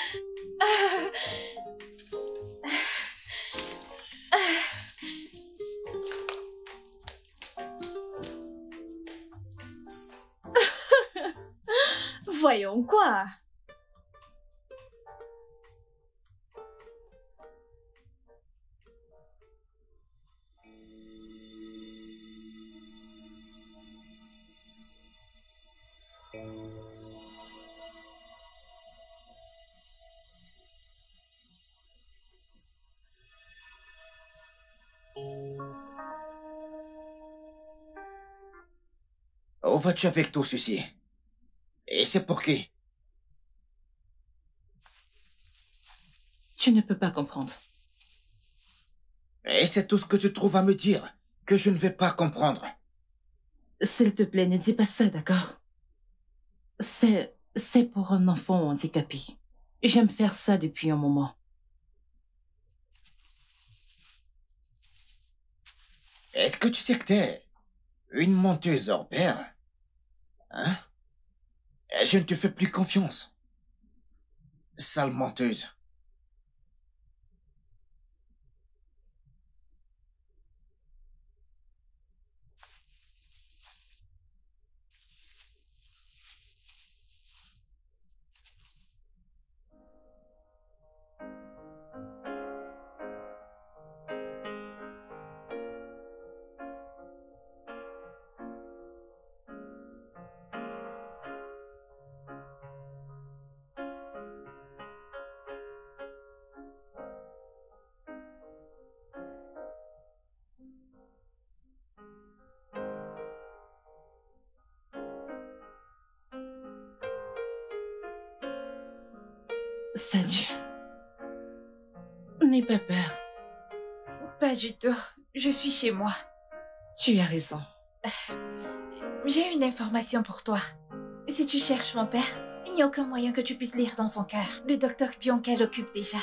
Voyons quoi. Où vas-tu avec tout ceci? Et c'est pour qui? Tu ne peux pas comprendre. Et c'est tout ce que tu trouves à me dire, que je ne vais pas comprendre. S'il te plaît, ne dis pas ça, d'accord? C'est pour un enfant handicapé. J'aime faire ça depuis un moment. Est-ce que tu sais que t'es une menteuse hors pair? Hein? Je ne te fais plus confiance. Sale menteuse. Salut. N'aie pas peur. Pas du tout. Je suis chez moi. Tu as raison. J'ai une information pour toi. Si tu cherches mon père, il n'y a aucun moyen que tu puisses lire dans son cœur. Le docteur Bianca l'occupe déjà.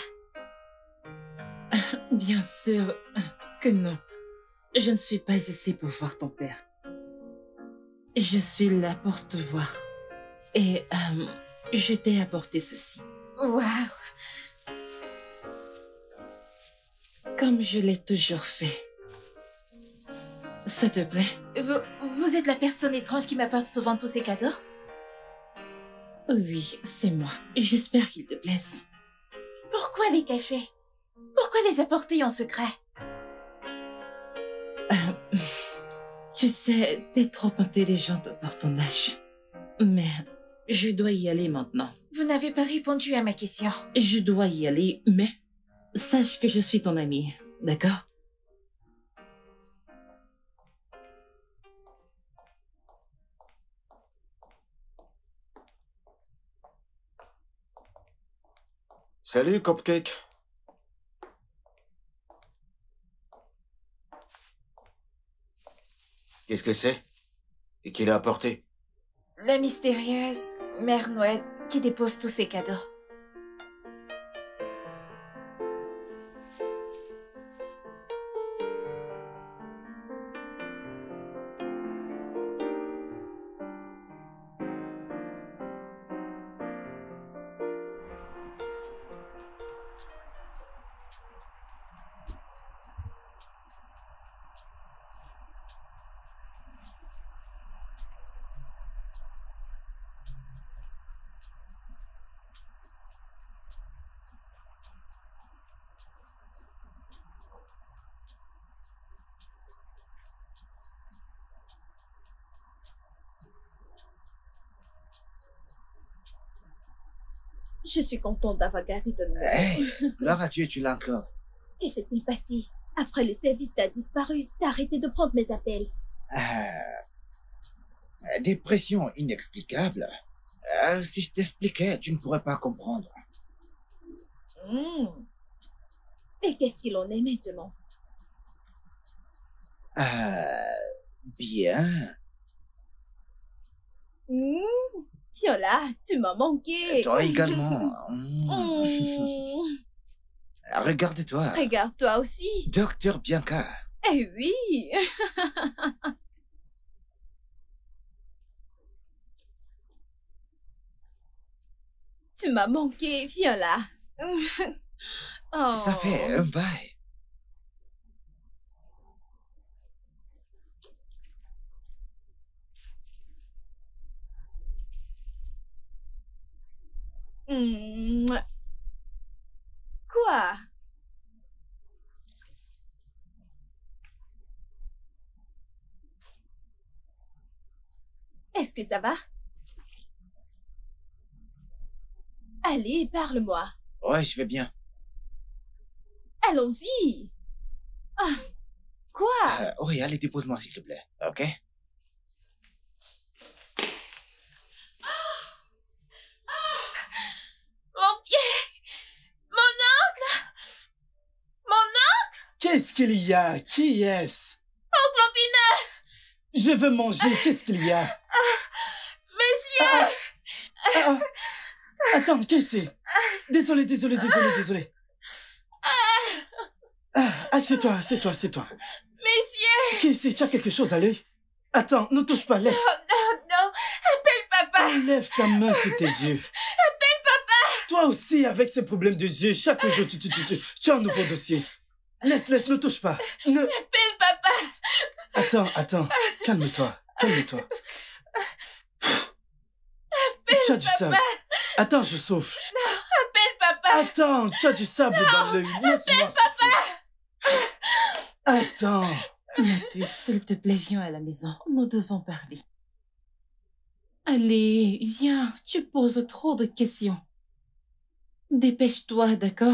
Bien sûr que non. Je ne suis pas ici pour voir ton père. Je suis là pour te voir. Et je t'ai apporté ceci. Waouh! Comme je l'ai toujours fait. Ça te plaît? Vous êtes la personne étrange qui m'apporte souvent tous ces cadeaux? Oui, c'est moi. J'espère qu'il te plaise. Pourquoi les cacher? Pourquoi les apporter en secret? Tu sais, t'es trop intelligente pour ton âge. Mais je dois y aller maintenant. Vous n'avez pas répondu à ma question. Je dois y aller, mais sache que je suis ton amie, d'accord? Salut, Cupcake. Qu'est-ce que c'est? Et qui l'a apporté? La mystérieuse Mère Noël qui dépose tous ses cadeaux. Je suis contente d'avoir gardé ton numéro. Hey, gloire à Dieu, tu l'as encore. Que s'est-il passé? Après le service, t'as disparu. T'as arrêté de prendre mes appels. Dépression inexplicable. Si je t'expliquais, tu ne pourrais pas comprendre. Et qu'est-ce qu'il en est maintenant? Bien. Tiens là, tu m'as manqué. Toi également. Regarde-toi. Regarde-toi aussi. Docteur Bianca. Eh oui. Tu m'as manqué, viens là. Oh. Ça fait un bail. Quoi? Est-ce que ça va? Allez, parle-moi. Ouais, je vais bien. Allons-y. Ah, quoi? Oui, allez, dépose-moi s'il te plaît, ok? Mon pied! Mon oncle! Mon oncle! Qu'est-ce qu'il y a? Qui est-ce? Oncle Opinel! Je veux manger, qu'est-ce qu'il y a? Messieurs! Attends, qu'est-ce que c'est? Désolé. Assieds-toi. Messieurs! Qu'est-ce que c'est? Tu as quelque chose à l'œil? Attends, ne touche pas, lève. Non! Appelle papa! Lève ta main sur tes yeux. Appelle papa! Toi aussi, avec ces problèmes de yeux, chaque jour, tu as un nouveau dossier. Laisse, ne touche pas. Appelle papa! Attends, calme-toi. Tu as du sable. Attends, je souffle. Non, appelle papa! Attends, tu as du sable dans l'œil. Laisse-moi souffler. Attends. Ma puce, s'il te plaît, viens à la maison. Nous devons parler. Allez, viens, tu poses trop de questions. Dépêche-toi, d'accord?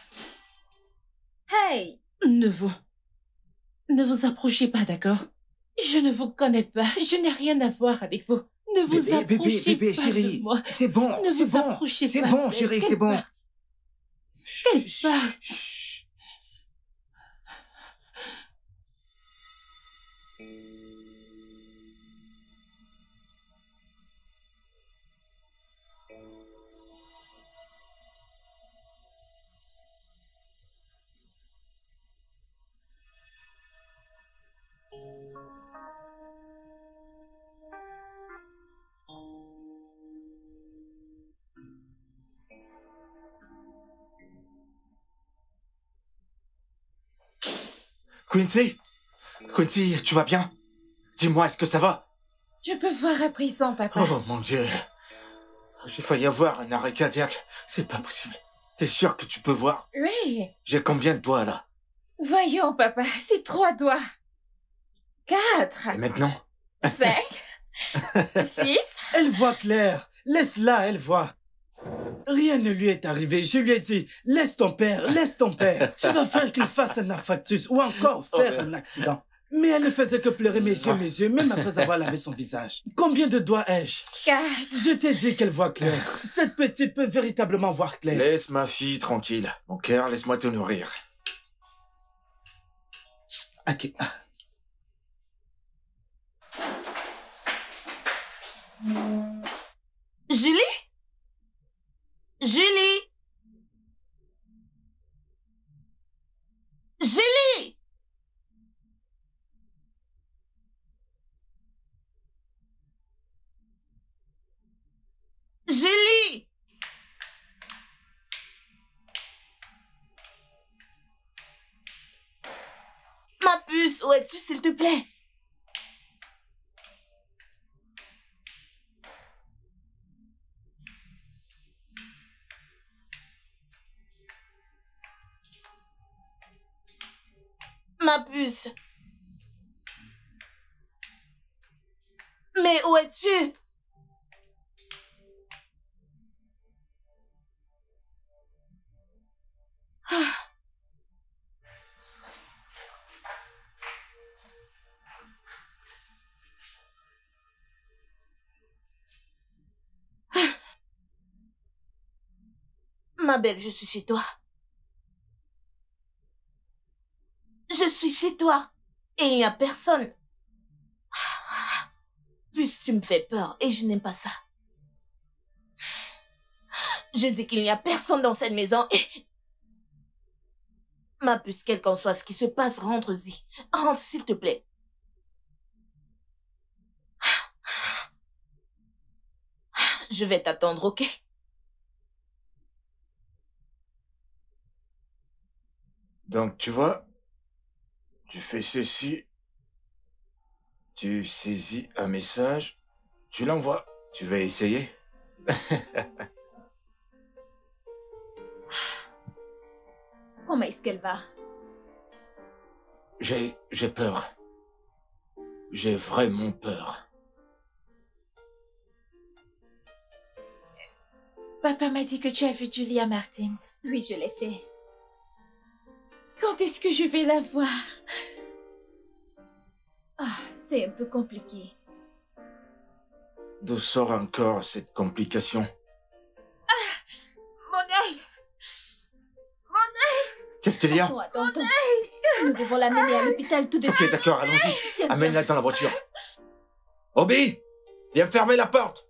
Hey! Ne vous approchez pas, d'accord? Je ne vous connais pas. Je n'ai rien à voir avec vous. Ne vous approchez bébé, pas chérie. de moi. C'est bon, Ne c'est vous bon. approchez C'est pas bon, d'elle. chérie, Qu'elle c'est bon. parte. Qu'elle parte. Quincy? Quincy, tu vas bien? Dis-moi, est-ce que ça va? Je peux voir à présent, papa. Oh mon Dieu. J'ai failli avoir un arrêt cardiaque. C'est pas possible. T'es sûr que tu peux voir? Oui. J'ai combien de doigts là? Voyons, papa, c'est 3 doigts. 4. Et maintenant? 5. 6. Elle voit clair. Laisse-la, elle voit. Rien ne lui est arrivé. Je lui ai dit, laisse ton père, laisse ton père. Tu vas faire qu'il fasse un infarctus ou encore faire un accident. Mais elle ne faisait que pleurer mes yeux, même après avoir lavé son visage. Combien de doigts ai-je? 4. Je t'ai dit qu'elle voit clair. Cette petite peut véritablement voir clair. Laisse ma fille tranquille. Mon cœur, laisse-moi te nourrir. Ok. Julie? Julie? Julie? Julie? Ma puce, où es-tu, s'il te plaît? Ma puce. Mais où es-tu? Ah. Ma belle, je suis chez toi. Je suis chez toi. Et il n'y a personne. Plus tu me fais peur et je n'aime pas ça. Je dis qu'il n'y a personne dans cette maison et... Ma puce, quel qu'en soit ce qui se passe, rentre-y. Rentre, s'il te plaît. Je vais t'attendre, ok? Donc, tu vois, tu fais ceci, tu saisis un message, tu l'envoies. Tu vas essayer? Comment est-ce qu'elle va? J'ai peur. J'ai vraiment peur. Papa m'a dit que tu as vu Julia Martins. Oui, je l'ai fait. Quand est-ce que je vais la voir? Ah, c'est un peu compliqué. D'où sort encore cette complication? Mon œil! Qu'est-ce qu'il y a? Attends. Nous devons l'amener à l'hôpital tout de suite. Ok, d'accord, allons-y. Viens, Amène-la dans la voiture. Obi, viens fermer la porte.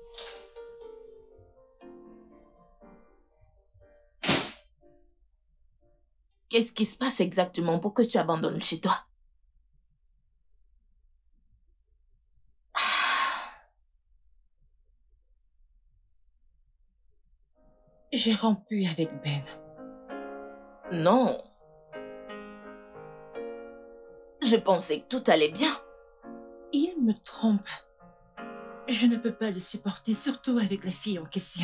Qu'est-ce qui se passe exactement pour que tu abandonnes chez toi? J'ai rompu avec Ben. Non. Je pensais que tout allait bien. Il me trompe. Je ne peux pas le supporter, surtout avec la fille en question.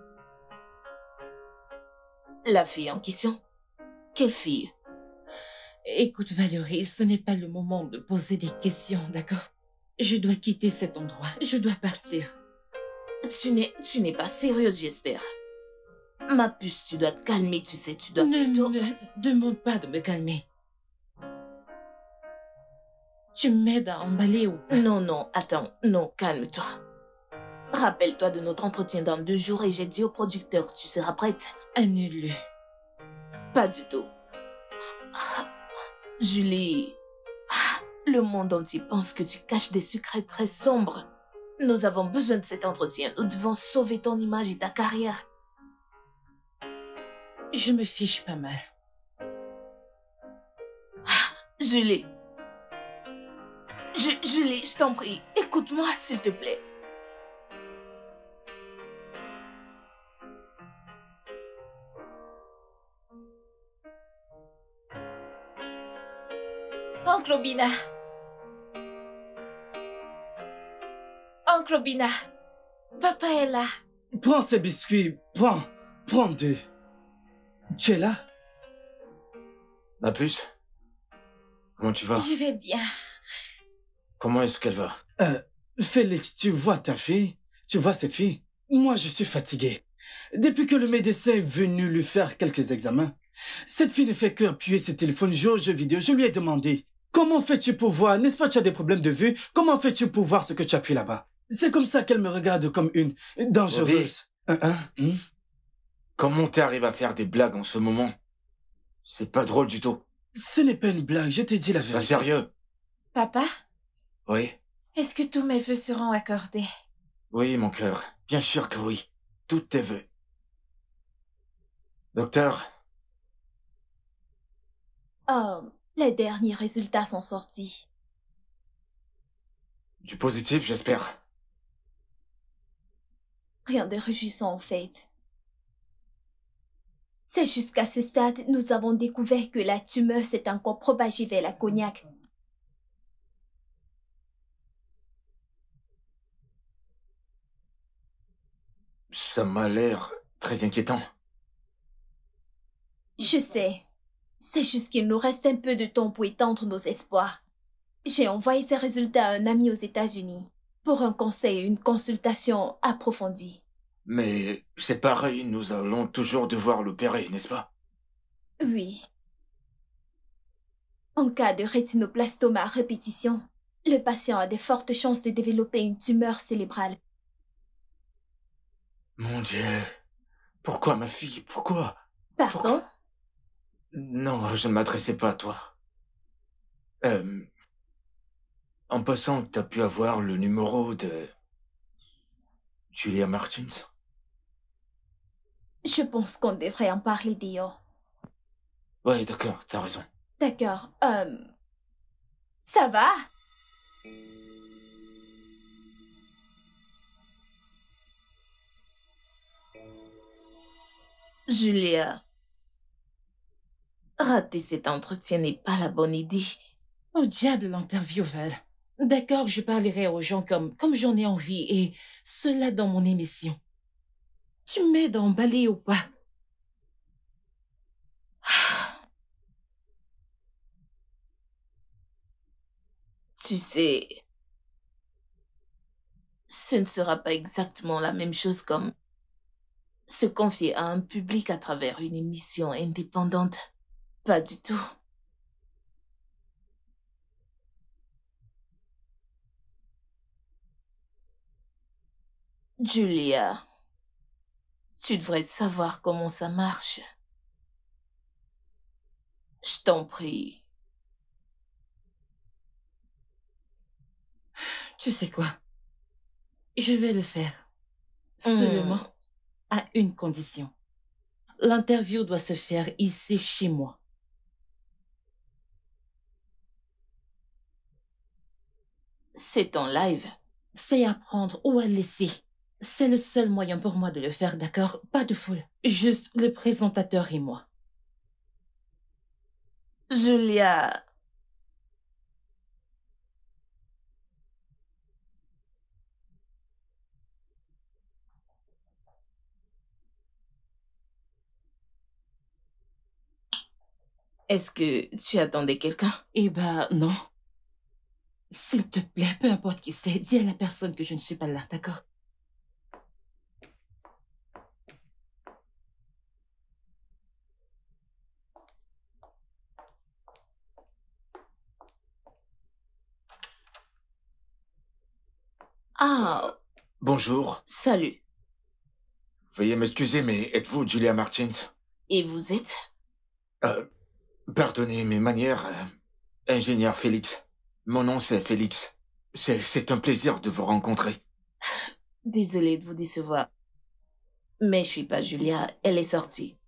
La fille en question? Quelle fille? Écoute, Valérie, ce n'est pas le moment de poser des questions, d'accord? Je dois quitter cet endroit. Je dois partir. Tu n'es pas sérieuse, j'espère. Ma puce, tu dois te calmer, tu sais, tu dois Ne plutôt... me demande pas de me calmer. Tu m'aides à emballer ou pas? Non, non, attends. Non, calme-toi. Rappelle-toi de notre entretien dans 2 jours et j'ai dit au producteur que tu seras prête. Annule-le. Pas du tout. Ah, Julie, le monde entier pense que tu caches des secrets très sombres. Nous avons besoin de cet entretien. Nous devons sauver ton image et ta carrière. Je me fiche pas mal. Julie. Julie, je t'en prie, écoute-moi s'il te plaît. Oncle Obina. Oncle Obina. Papa est là. Prends ces biscuits, prends 2. Tu es là? Ma puce? Comment tu vas? Je vais bien. Comment est-ce qu'elle va? Félix, tu vois ta fille? Tu vois cette fille? Moi, je suis fatigué. Depuis que le médecin est venu lui faire quelques examens, cette fille ne fait que appuyer ses téléphones, jouer aux jeux vidéo. Je lui ai demandé, comment fais-tu pour voir? N'est-ce pas tu as des problèmes de vue? Comment fais-tu pour voir ce que tu appuies là-bas? C'est comme ça qu'elle me regarde comme une dangereuse. Comment t'arrives à faire des blagues en ce moment? C'est pas drôle du tout. Ce n'est pas une blague, je t'ai dit la Sois vérité. sérieux. Papa, Oui. est-ce que tous mes vœux seront accordés? Oui, mon cœur. Bien sûr que oui. Tous tes vœux. Docteur, Oh, les derniers résultats sont sortis. du positif, j'espère. Rien de réjouissant en fait. C'est jusqu'à ce stade, nous avons découvert que la tumeur s'est encore propagée vers la cognac. Ça m'a l'air très inquiétant. Je sais. C'est juste qu'il nous reste un peu de temps pour étendre nos espoirs. J'ai envoyé ces résultats à un ami aux États-Unis pour un conseil et une consultation approfondie. Mais c'est pareil, nous allons toujours devoir l'opérer, n'est-ce pas? Oui. En cas de rétinoblastome à répétition, le patient a de fortes chances de développer une tumeur cérébrale. Mon Dieu. Pourquoi, ma fille? Pourquoi? Pardon? Non, je ne m'adressais pas à toi. En passant, t'as pu avoir le numéro de Julia Martins? Je pense qu'on devrait en parler dehors. Ouais, d'accord, t'as raison. D'accord. Ça va? Julia, rater cet entretien n'est pas la bonne idée. Au diable l'interview, Val. D'accord, je parlerai aux gens comme j'en ai envie, et cela dans mon émission. Tu m'aides à emballer ou pas? Tu sais, ce ne sera pas exactement la même chose comme se confier à un public à travers une émission indépendante. Pas du tout. Julia, tu devrais savoir comment ça marche. Je t'en prie. Tu sais quoi? Je vais le faire. Seulement à une condition. L'interview doit se faire ici, chez moi. C'est en live. C'est à prendre ou à laisser. C'est le seul moyen pour moi de le faire, d'accord? Pas de foule. Juste le présentateur et moi. Julia. Est-ce que tu attendais quelqu'un? Eh ben, non. S'il te plaît, peu importe qui c'est, dis à la personne que je ne suis pas là, d'accord? Ah, Bonjour. salut. Veuillez m'excuser, mais êtes-vous Julia Martins? Et vous êtes? Pardonnez mes manières, ingénieur Félix. Mon nom, c'est Félix. C'est un plaisir de vous rencontrer. Désolée de vous décevoir. Mais je suis pas Julia, elle est sortie.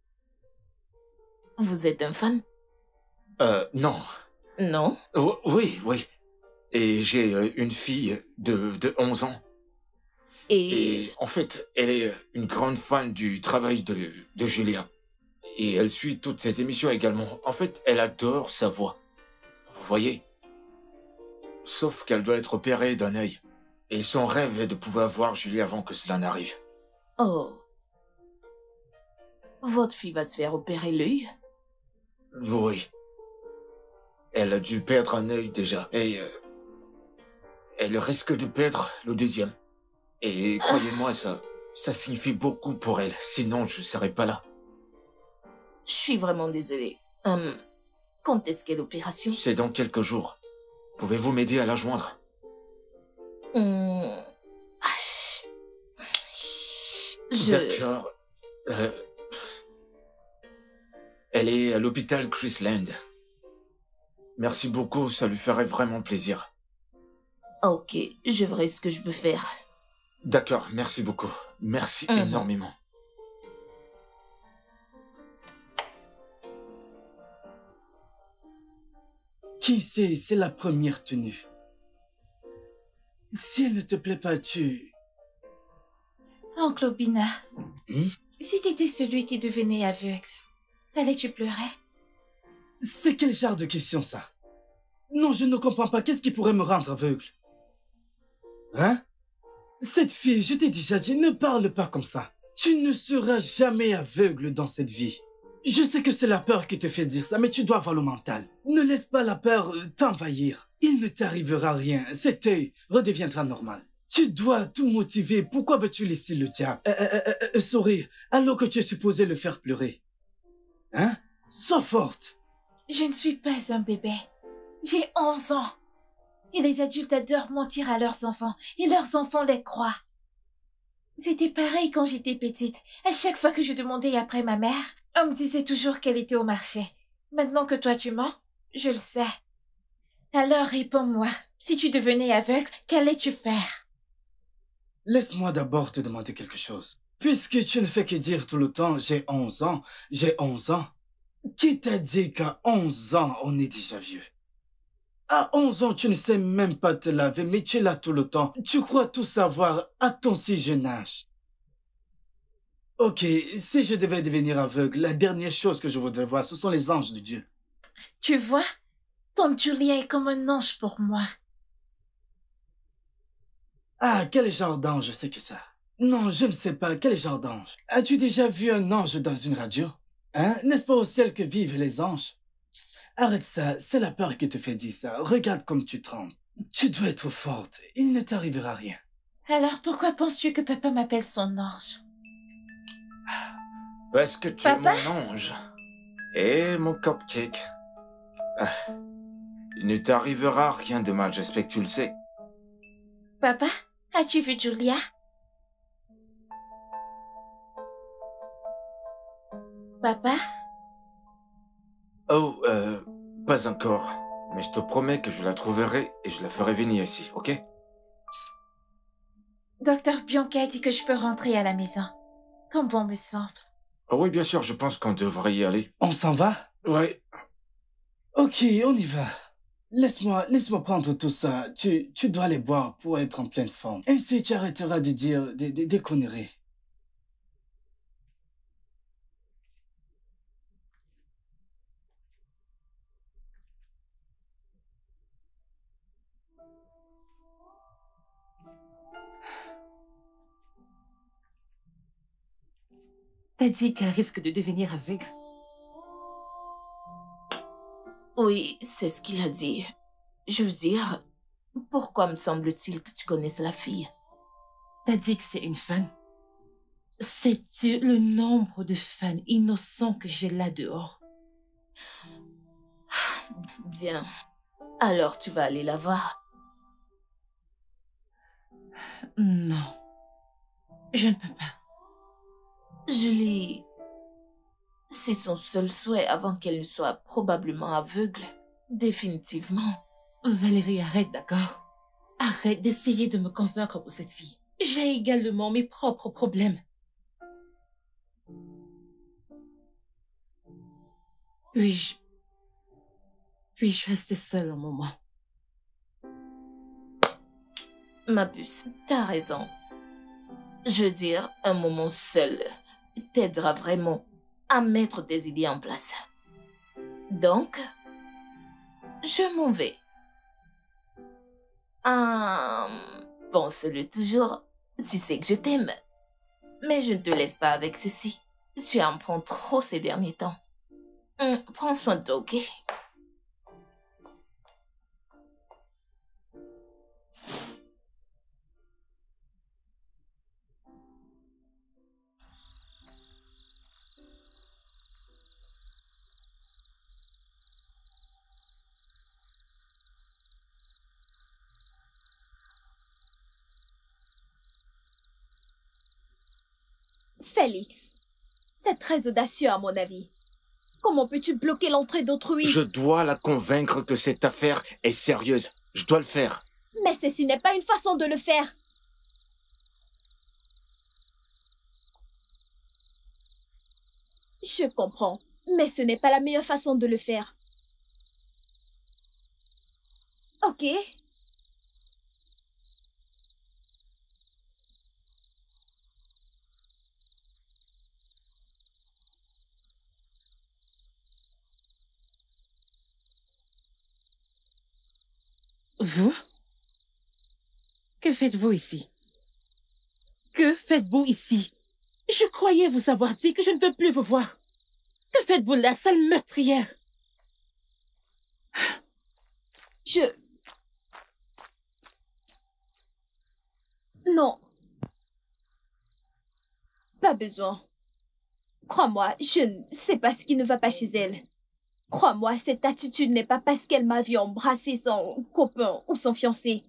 Vous êtes un fan? Non. Non? Oui. Et j'ai une fille de 11 ans. Et en fait, elle est une grande fan du travail de Julia. Et elle suit toutes ses émissions également. En fait, elle adore sa voix. Vous voyez? Sauf qu'elle doit être opérée d'un œil. Et son rêve est de pouvoir voir Julia avant que cela n'arrive. Oh. Votre fille va se faire opérer l'œil? Oui. Elle a dû perdre un œil déjà. Et elle risque de perdre le deuxième. Et croyez-moi, ça signifie beaucoup pour elle. Sinon, je serais pas là. Je suis vraiment désolée. Quand est-ce qu'est l'opération? C'est dans quelques jours. Pouvez-vous m'aider à la joindre? D'accord. Elle est à l'hôpital Chrisland. Merci beaucoup, ça lui ferait vraiment plaisir. Ok, je verrai ce que je peux faire. D'accord, merci beaucoup. Merci énormément. Qui sait, c'est la première tenue. Si elle ne te plaît pas, Oncle Obina, si t'étais celui qui devenait aveugle, allais-tu pleurer? C'est quel genre de question, ça? Non, je ne comprends pas. Qu'est-ce qui pourrait me rendre aveugle? Hein? Cette fille, je t'ai déjà dit, ne parle pas comme ça. Tu ne seras jamais aveugle dans cette vie. Je sais que c'est la peur qui te fait dire ça, mais tu dois avoir le mental. Ne laisse pas la peur t'envahir. Il ne t'arrivera rien. Cet œil redeviendra normal. Tu dois tout motiver. Pourquoi veux-tu laisser le diable sourire alors que tu es supposé le faire pleurer? Hein? Sois forte. Je ne suis pas un bébé. J'ai 11 ans. Et les adultes adorent mentir à leurs enfants. Et leurs enfants les croient. C'était pareil quand j'étais petite. À chaque fois que je demandais après ma mère, on me disait toujours qu'elle était au marché. Maintenant que toi tu mens, je le sais. Alors réponds-moi. Si tu devenais aveugle, qu'allais-tu faire? Laisse-moi d'abord te demander quelque chose. Puisque tu ne fais que dire tout le temps, j'ai 11 ans, j'ai 11 ans. Qui t'a dit qu'à 11 ans, on est déjà vieux? À 11 ans, tu ne sais même pas te laver, mais tu es là tout le temps. Tu crois tout savoir à ton si jeune âge. Ok, si je devais devenir aveugle, la dernière chose que je voudrais voir, ce sont les anges de Dieu. Tu vois, ton Julia est comme un ange pour moi. Ah, quel genre d'ange c'est que ça? Non, je ne sais pas, quel genre d'ange? As-tu déjà vu un ange dans une radio? Hein? N'est-ce pas au ciel que vivent les anges? Arrête ça, c'est la peur qui te fait dire ça. Regarde comme tu trembles. Tu dois être forte, il ne t'arrivera rien. Alors pourquoi penses-tu que papa m'appelle son ange? Parce que tu es Papa? mon ange. Et mon cupcake. Il ne t'arrivera rien de mal, j'espère que tu le sais. Papa, as-tu vu Julia? Papa? Oh, pas encore. Mais je te promets que je la trouverai et je la ferai venir ici, ok? Docteur Bianca a dit que je peux rentrer à la maison. Comme bon me semble. Oh oui, bien sûr, je pense qu'on devrait y aller. On s'en va? Ouais. Ok, on y va. Laisse-moi prendre tout ça. Tu dois les boire pour être en pleine forme. Ainsi, tu arrêteras de dire des conneries. T'as dit qu'elle risque de devenir aveugle? Oui, c'est ce qu'il a dit. Je veux dire, pourquoi me semble-t-il que tu connaisses la fille? T'as dit que c'est une fan? Sais-tu le nombre de fans innocents que j'ai là dehors? Bien. Alors tu vas aller la voir. Non. Je ne peux pas. Julie, c'est son seul souhait avant qu'elle ne soit probablement aveugle. Définitivement. Valérie, arrête, d'accord? Arrête d'essayer de me convaincre pour cette fille. J'ai également mes propres problèmes. Puis-je rester seule un moment? Ma puce, t'as raison. Je veux dire, un moment seul t'aidera vraiment à mettre tes idées en place. Donc, je m'en vais. Pense-le toujours. Tu sais que je t'aime. Mais je ne te laisse pas avec ceci. Tu en prends trop ces derniers temps. Prends soin de toi, ok? Félix, c'est très audacieux à mon avis. Comment peux-tu bloquer l'entrée d'autrui? Je dois la convaincre que cette affaire est sérieuse. Je dois le faire. Mais ceci n'est pas une façon de le faire. Je comprends, mais ce n'est pas la meilleure façon de le faire. Ok. Vous? Que faites-vous ici? Que faites-vous ici? Je croyais vous avoir dit que je ne veux plus vous voir. Que faites-vous là, sale meurtrière? Non. Pas besoin. Crois-moi, je ne sais pas ce qui ne va pas chez elle. Crois-moi, cette attitude n'est pas parce qu'elle m'a vu embrasser son copain ou son fiancé.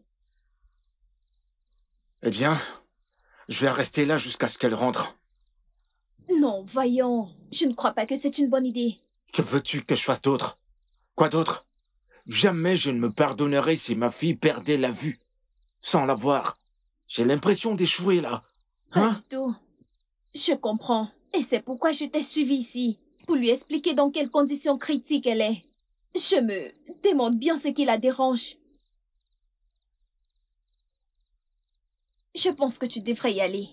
Eh bien, je vais rester là jusqu'à ce qu'elle rentre. Non, voyons. Je ne crois pas que c'est une bonne idée. Que veux-tu que je fasse d'autre? Quoi d'autre? Jamais je ne me pardonnerai si ma fille perdait la vue. Sans la voir. J'ai l'impression d'échouer là. Pas Hein? du tout. Je comprends. Et c'est pourquoi je t'ai suivi ici. Pour lui expliquer dans quelles conditions critiques elle est. Je me demande bien ce qui la dérange. Je pense que tu devrais y aller.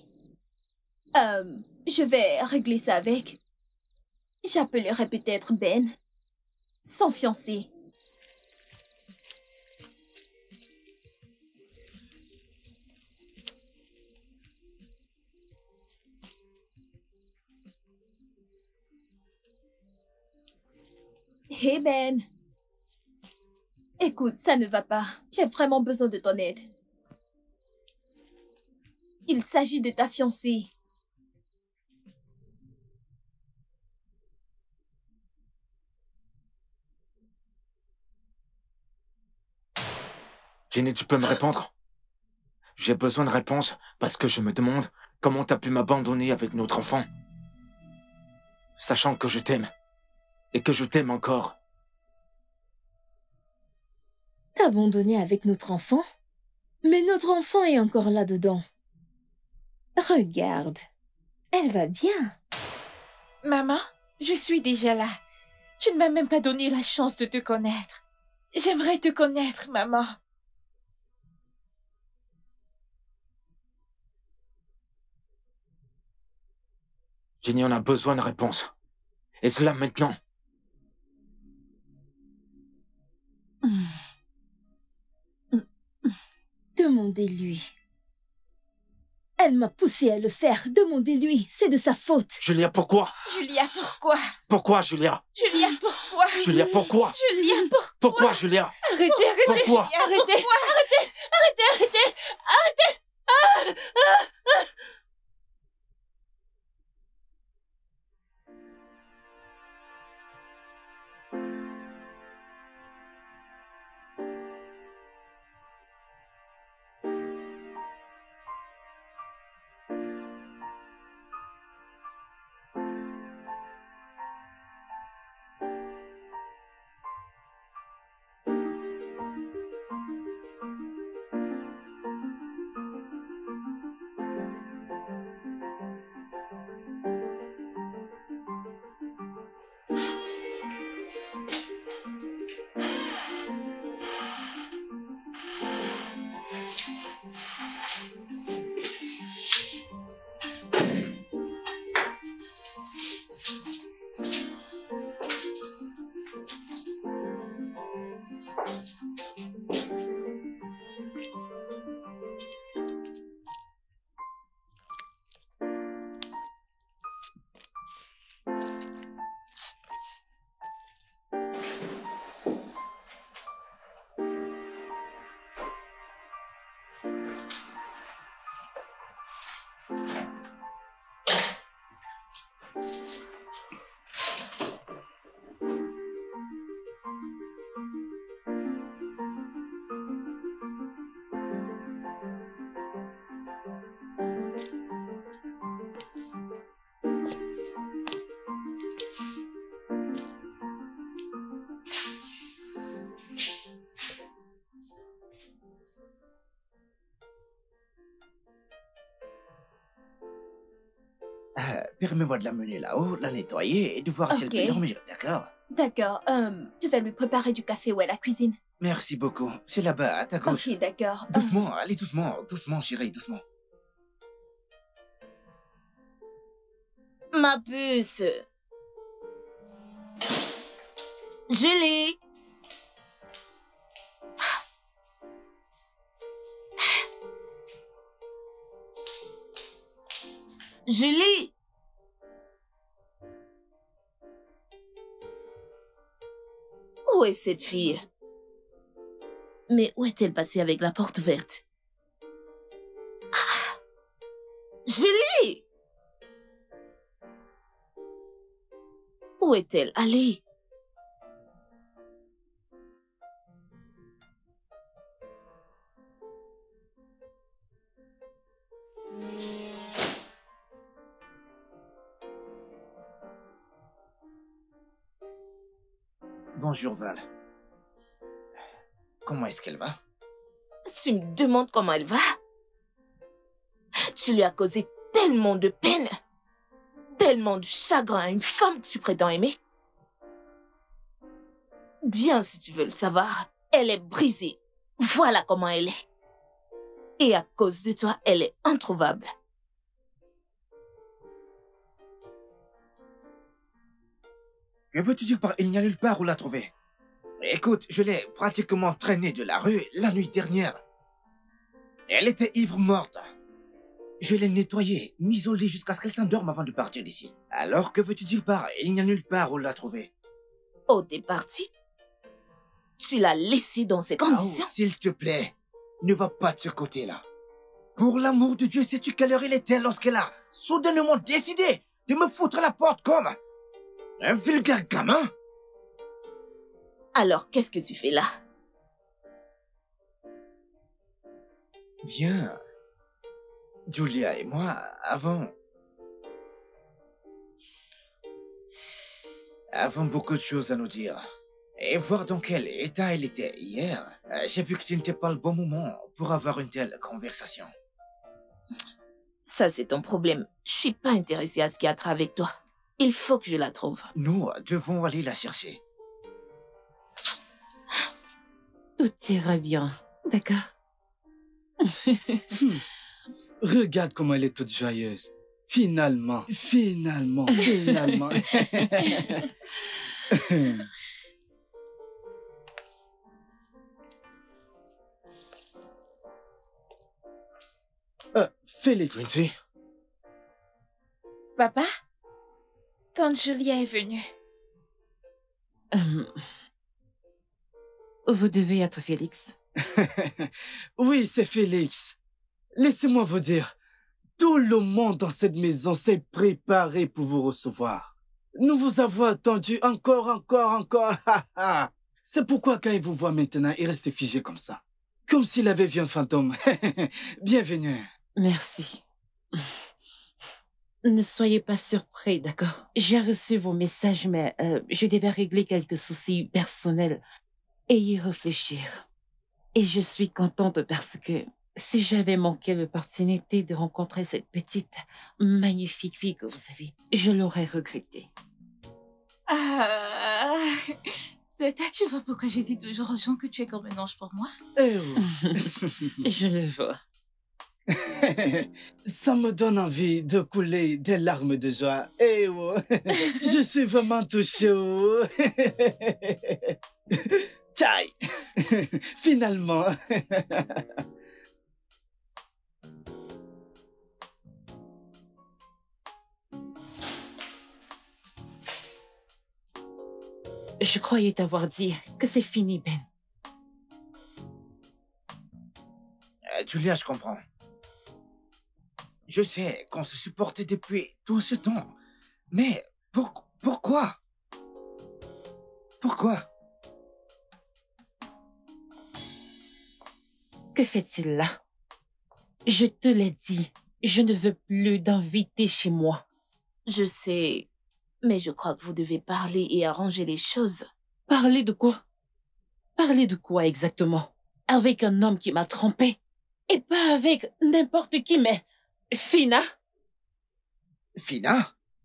Je vais régler ça avec. J'appellerai peut-être Ben. Son fiancé. Hey Ben. Écoute, ça ne va pas. J'ai vraiment besoin de ton aide. Il s'agit de ta fiancée. Jenny, tu peux me répondre? J'ai besoin de réponses parce que je me demande comment t'as pu m'abandonner avec notre enfant. Sachant que je t'aime. Et que je t'aime encore. T'abandonner avec notre enfant? Mais notre enfant est encore là-dedans. Regarde, elle va bien. Maman, je suis déjà là. Tu ne m'as même pas donné la chance de te connaître. J'aimerais te connaître, maman. Jenny, on a besoin de réponses. Et cela maintenant. Demandez-lui. Elle m'a poussé à le faire. Demandez-lui. C'est de sa faute. Julia, pourquoi? Julia, pourquoi? Pourquoi, Julia? Julia, pourquoi? Julia, pourquoi? Julia, pourquoi? Pourquoi, Julia? Arrêtez, Pourquoi? arrêtez, arrêtez. permets-moi de la mener là-haut, la nettoyer et de voir si elle peut Ok. dormir, d'accord? D'accord, je vais lui préparer du café ou à la cuisine. Merci beaucoup. C'est là-bas, à ta gauche. Ok, d'accord. Doucement, allez doucement, doucement, chérie, doucement. Ma puce. Julie. Julie. Où est cette fille? Mais où est-elle passée avec la porte verte? Ah! Julie! Où est-elle allée? Bonjour, Val. Comment est-ce qu'elle va? Tu me demandes comment elle va? Tu lui as causé tellement de peine, tellement de chagrin à une femme que tu prétends aimer. Bien, si tu veux le savoir, elle est brisée. Voilà comment elle est. Et à cause de toi, elle est introuvable. Que veux-tu dire par il n'y a nulle part où la trouver? Écoute, je l'ai pratiquement traînée de la rue la nuit dernière. Elle était ivre morte. Je l'ai nettoyée, mise au lit jusqu'à ce qu'elle s'endorme avant de partir d'ici. Alors que veux-tu dire par il n'y a nulle part où la trouver? Oh, t'es parti? Tu l'as laissée dans ces conditions? Oh, s'il te plaît, ne va pas de ce côté-là. Pour l'amour de Dieu, sais-tu quelle heure il était lorsqu'elle a soudainement décidé de me foutre à la porte comme un vulgaire gamin? Alors, qu'est-ce que tu fais là? Bien. Julia et moi avons beaucoup de choses à nous dire. Et voir dans quel état elle était hier, j'ai vu que ce n'était pas le bon moment pour avoir une telle conversation. Ça, c'est ton problème. Je suis pas intéressée à ce qui a trait avec toi. Il faut que je la trouve. Nous devons aller la chercher. Tout ira bien, d'accord? Regarde comment elle est toute joyeuse. Finalement, finalement, finalement. Félix. Quincy? Papa? Tante Julia est venue. Vous devez être Félix. Oui, c'est Félix. Laissez-moi vous dire, tout le monde dans cette maison s'est préparé pour vous recevoir. Nous vous avons attendu encore. C'est pourquoi quand il vous voit maintenant, il reste figé comme ça. Comme s'il avait vu un fantôme. Bienvenue. Merci. Ne soyez pas surpris, d'accord? J'ai reçu vos messages, mais je devais régler quelques soucis personnels et y réfléchir. Et je suis contente parce que si j'avais manqué l'opportunité de rencontrer cette petite, magnifique fille que vous avez, je l'aurais regretté. Ah, Tata, tu vois pourquoi je dis toujours aux gens que tu es comme un ange pour moi? Eh oh. Je le vois. Ça me donne envie de couler des larmes de joie. Eh oh. Je suis vraiment touché. Oh. Tchaï. Finalement. Je croyais t'avoir dit que c'est fini, Ben. Julia, je comprends. Je sais qu'on se supportait depuis tout ce temps. Mais pourquoi? Pourquoi? Que fait-il là? Je te l'ai dit, je ne veux plus d'invités chez moi. Je sais, mais je crois que vous devez parler et arranger les choses. Parler de quoi? Parler de quoi exactement? Avec un homme qui m'a trompé? Et pas avec n'importe qui, mais... Fina? Fina?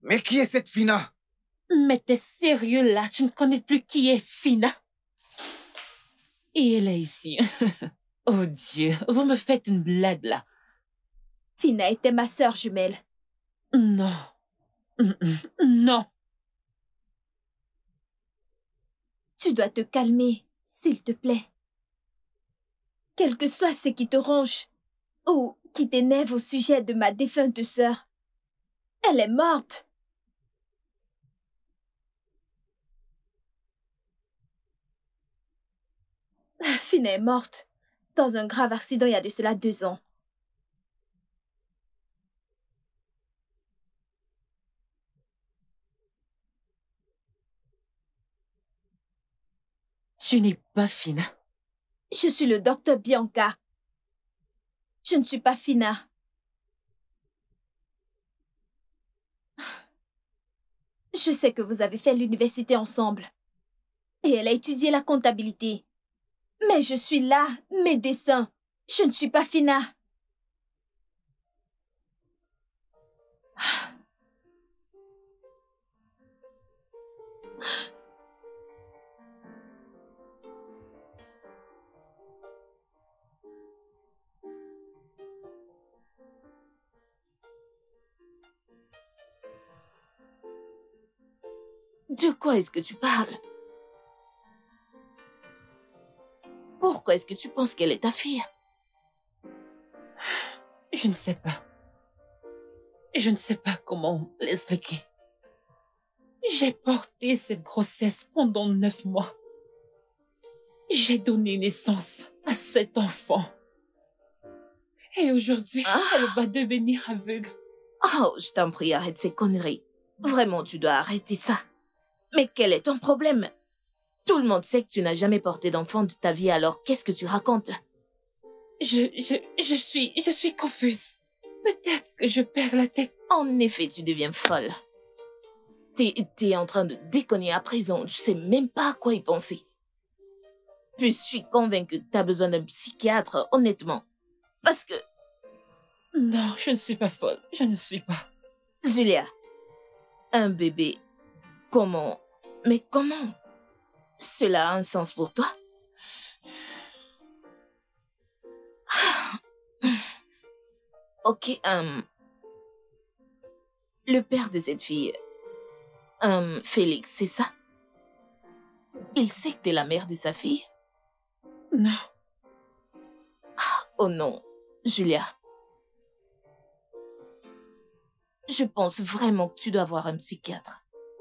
Mais qui est cette Fina? Mais t'es sérieux là? Tu ne connais plus qui est Fina? Et elle est ici. Oh Dieu, vous me faites une blague là. Fina était ma sœur jumelle. Non. Non. Tu dois te calmer, s'il te plaît. Quel que soit ce qui te ronge ou qui t'énerve au sujet de ma défunte sœur, elle est morte. Fina est morte dans un grave accident il y a de cela 2 ans. Tu n'es pas Fina. Je suis le docteur Bianca. Je ne suis pas Fina. Je sais que vous avez fait l'université ensemble. Et elle a étudié la comptabilité. Mais je suis là, médecin. Je ne suis pas Fina. De quoi est-ce que tu parles? Pourquoi est-ce que tu penses qu'elle est ta fille? Je ne sais pas. Je ne sais pas comment l'expliquer. J'ai porté cette grossesse pendant 9 mois. J'ai donné naissance à cet enfant. Et aujourd'hui, elle va devenir aveugle. Oh, je t'en prie, arrête ces conneries. Vraiment, tu dois arrêter ça. Mais quel est ton problème? Tout le monde sait que tu n'as jamais porté d'enfant de ta vie, alors qu'est-ce que tu racontes? Je suis confuse. Peut-être que je perds la tête. En effet, tu deviens folle. T'es en train de déconner à présent. Je sais même pas à quoi y penser. Puis je suis convaincue que t'as besoin d'un psychiatre, honnêtement. Parce que... Non, je ne suis pas folle. Je ne suis pas. Julia, un bébé, comment? Mais comment? Cela a un sens pour toi? Ok, le père de cette fille, Félix, c'est ça? Il sait que t'es la mère de sa fille? Non. Oh non, Julia. Je pense vraiment que tu dois voir un psychiatre.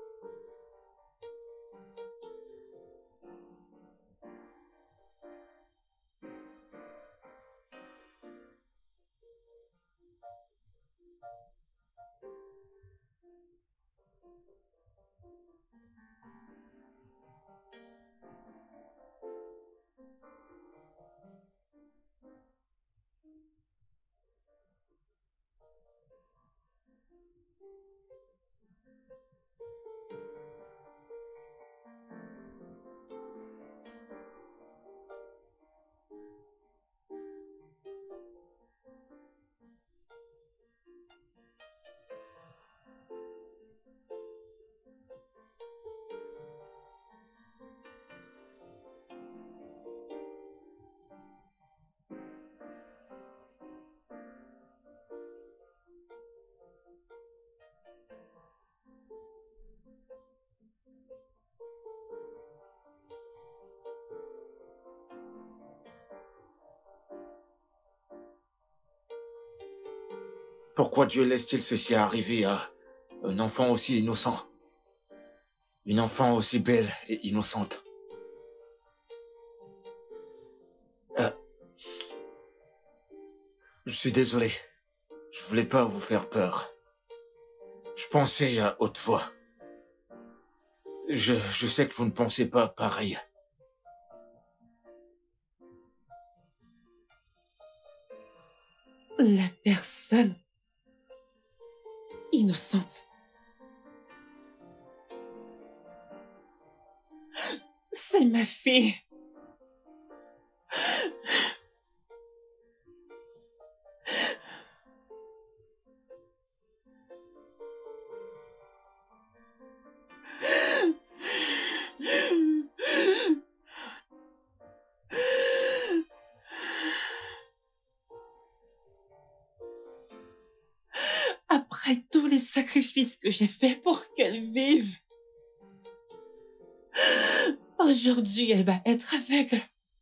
Pourquoi Dieu laisse-t-il ceci arriver à un enfant aussi innocent? Une enfant aussi belle et innocente. Je suis désolé. Je voulais pas vous faire peur. Je pensais à haute voix. Je sais que vous ne pensez pas pareil. La personne innocente. C'est ma fille. après tous les sacrifices que j'ai faits pour qu'elle vive, aujourd'hui elle va être aveugle.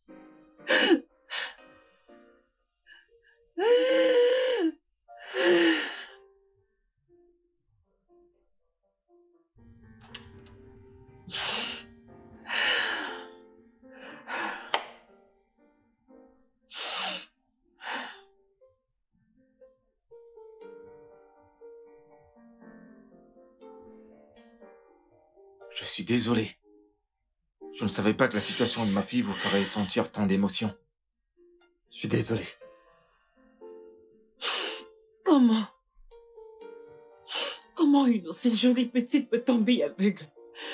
Je suis désolé. Je ne savais pas que la situation de ma fille vous ferait sentir tant d'émotions. Je suis désolé. Comment une aussi jolie petite peut tomber aveugle?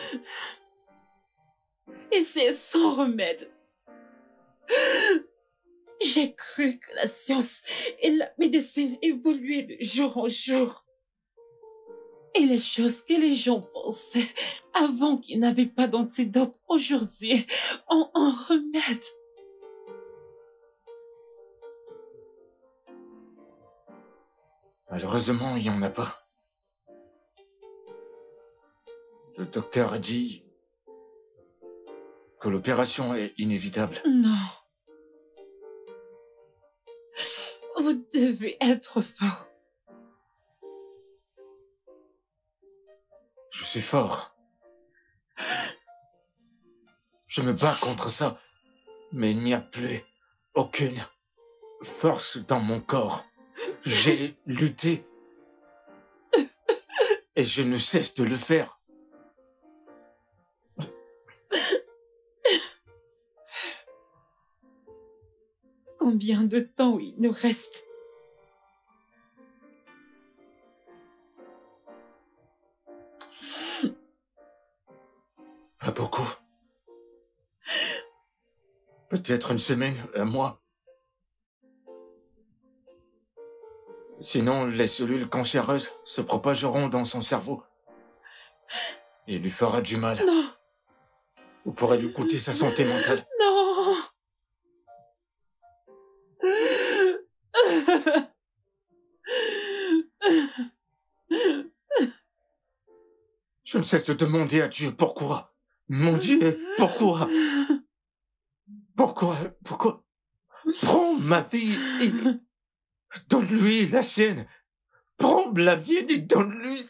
Et c'est sans remède. J'ai cru que la science et la médecine évoluaient de jour en jour. Et les choses que les gens pensaient avant qu'ils n'avaient pas d'antidote aujourd'hui ont un remède. Malheureusement, il n'y en a pas. Le docteur a dit que l'opération est inévitable. Non. Vous devez être fort. Je suis fort. Je me bats contre ça, mais il n'y a plus aucune force dans mon corps. J'ai lutté et je ne cesse de le faire. Combien de temps il nous reste? Pas beaucoup. Peut-être une semaine, un mois. Sinon, les cellules cancéreuses se propageront dans son cerveau. Et il lui fera du mal. Non. Ou pourrait lui coûter sa santé mentale. Non. Je ne cesse de demander à Dieu pourquoi. Mon Dieu, pourquoi? Pourquoi? Prends ma fille et donne-lui la sienne. Prends la mienne et donne-lui...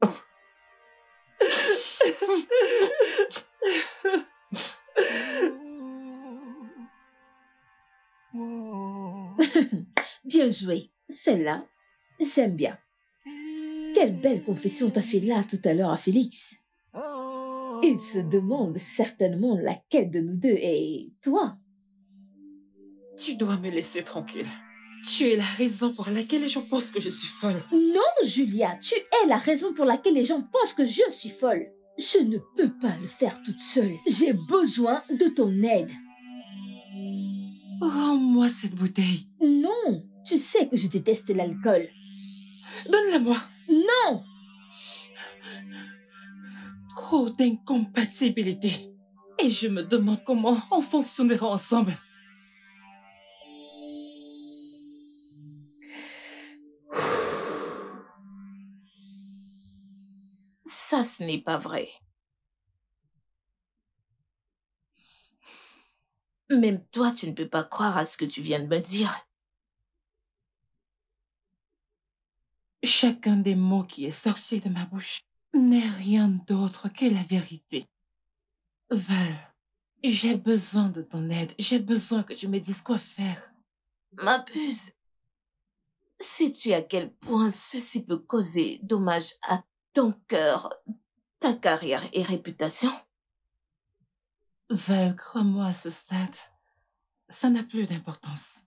Bien joué. Celle-là, j'aime bien. Quelle belle confession t'as fait là tout à l'heure à Félix. Il se demande certainement laquelle de nous deux est toi. Tu dois me laisser tranquille. Tu es la raison pour laquelle les gens pensent que je suis folle. Non, Julia, tu es la raison pour laquelle les gens pensent que je suis folle. Je ne peux pas le faire toute seule. J'ai besoin de ton aide. Rends-moi cette bouteille. Non, tu sais que je déteste l'alcool. Donne-la-moi. Non! Trop d'incompatibilité. Et je me demande comment on fonctionnera ensemble. Ça, ce n'est pas vrai. Même toi, tu ne peux pas croire à ce que tu viens de me dire. Chacun des mots qui est sorti de ma bouche n'est rien d'autre que la vérité. Val, j'ai besoin de ton aide. J'ai besoin que tu me dises quoi faire. Ma puce, sais-tu à quel point ceci peut causer dommage à ton cœur, ta carrière et réputation? Val, crois-moi à ce stade, ça n'a plus d'importance.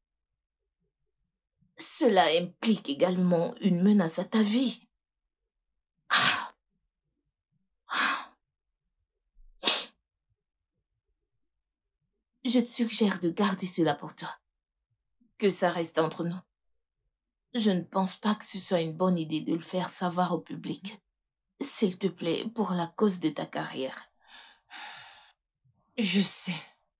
Cela implique également une menace à ta vie. Je te suggère de garder cela pour toi. Que ça reste entre nous. Je ne pense pas que ce soit une bonne idée de le faire savoir au public. S'il te plaît, pour la cause de ta carrière. Je sais.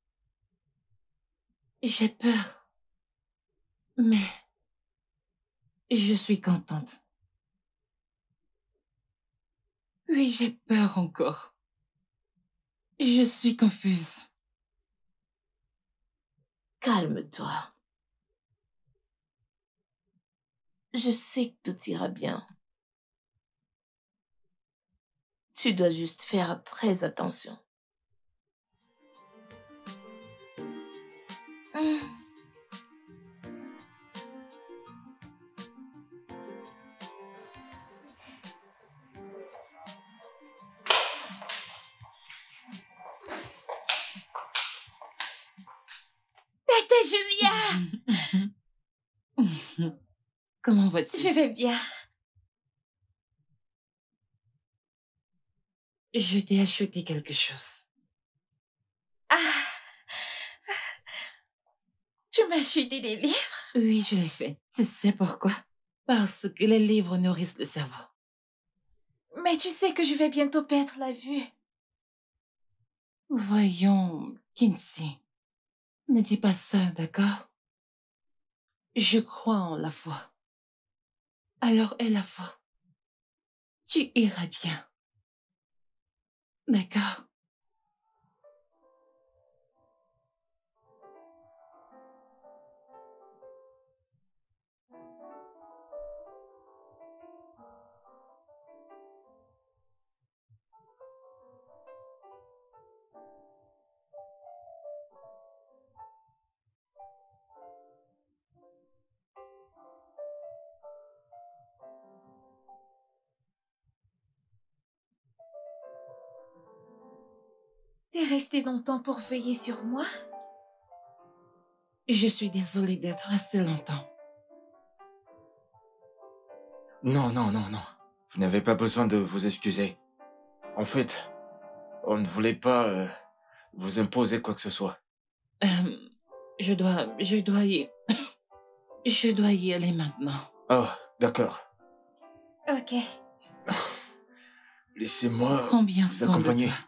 J'ai peur. Mais je suis contente. Oui, j'ai peur encore. Je suis confuse. Calme-toi. Je sais que tout ira bien. Tu dois juste faire très attention. Tata Julia! Comment vas-tu? Je vais bien. Je t'ai acheté quelque chose. Ah! Tu m'as acheté des livres? Oui, je l'ai fait. Tu sais pourquoi? Parce que les livres nourrissent le cerveau. Mais tu sais que je vais bientôt perdre la vue. Voyons, Kinsey. Ne dis pas ça, d'accord? Je crois en la foi. Alors aie la foi. Tu iras bien. D'accord? T'es resté longtemps pour veiller sur moi? Je suis désolée d'être resté longtemps. Non, non, non, non. Vous n'avez pas besoin de vous excuser. En fait, on ne voulait pas vous imposer quoi que ce soit. Je dois y aller maintenant. Oh, d'accord. Ok. Laissez-moi Prends bien vous soin de accompagner. toi.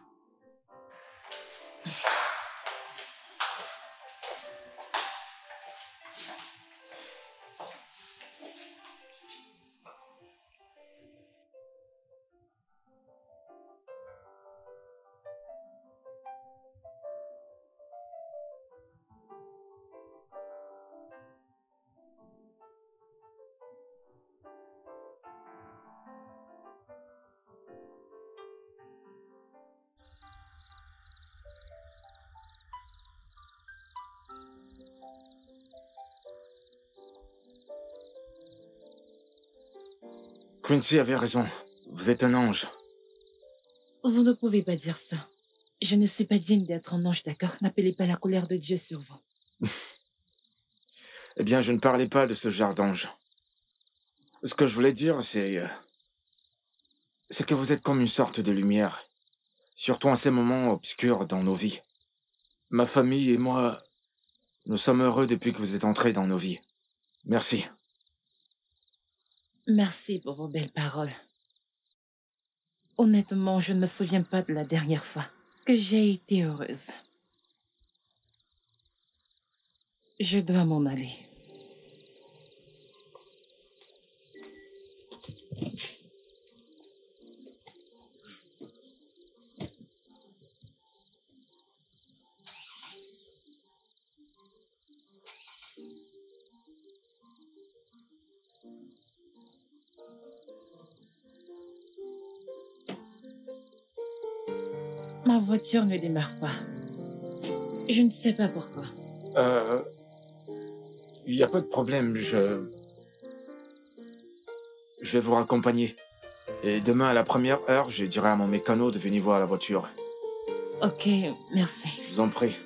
Quincy avait raison. Vous êtes un ange. Vous ne pouvez pas dire ça. Je ne suis pas digne d'être un ange, d'accord? N'appelez pas la colère de Dieu sur vous. Eh bien, je ne parlais pas de ce genre d'ange. Ce que je voulais dire, c'est que vous êtes comme une sorte de lumière. Surtout en ces moments obscurs dans nos vies. Ma famille et moi, nous sommes heureux depuis que vous êtes entrés dans nos vies. Merci. Merci pour vos belles paroles. Honnêtement, je ne me souviens pas de la dernière fois que j'ai été heureuse. Je dois m'en aller. Ma voiture ne démarre pas. Je ne sais pas pourquoi. Il n'y a pas de problème, je vais vous raccompagner. Et demain à la première heure, je dirai à mon mécano de venir voir la voiture. Ok, merci. Je vous en prie.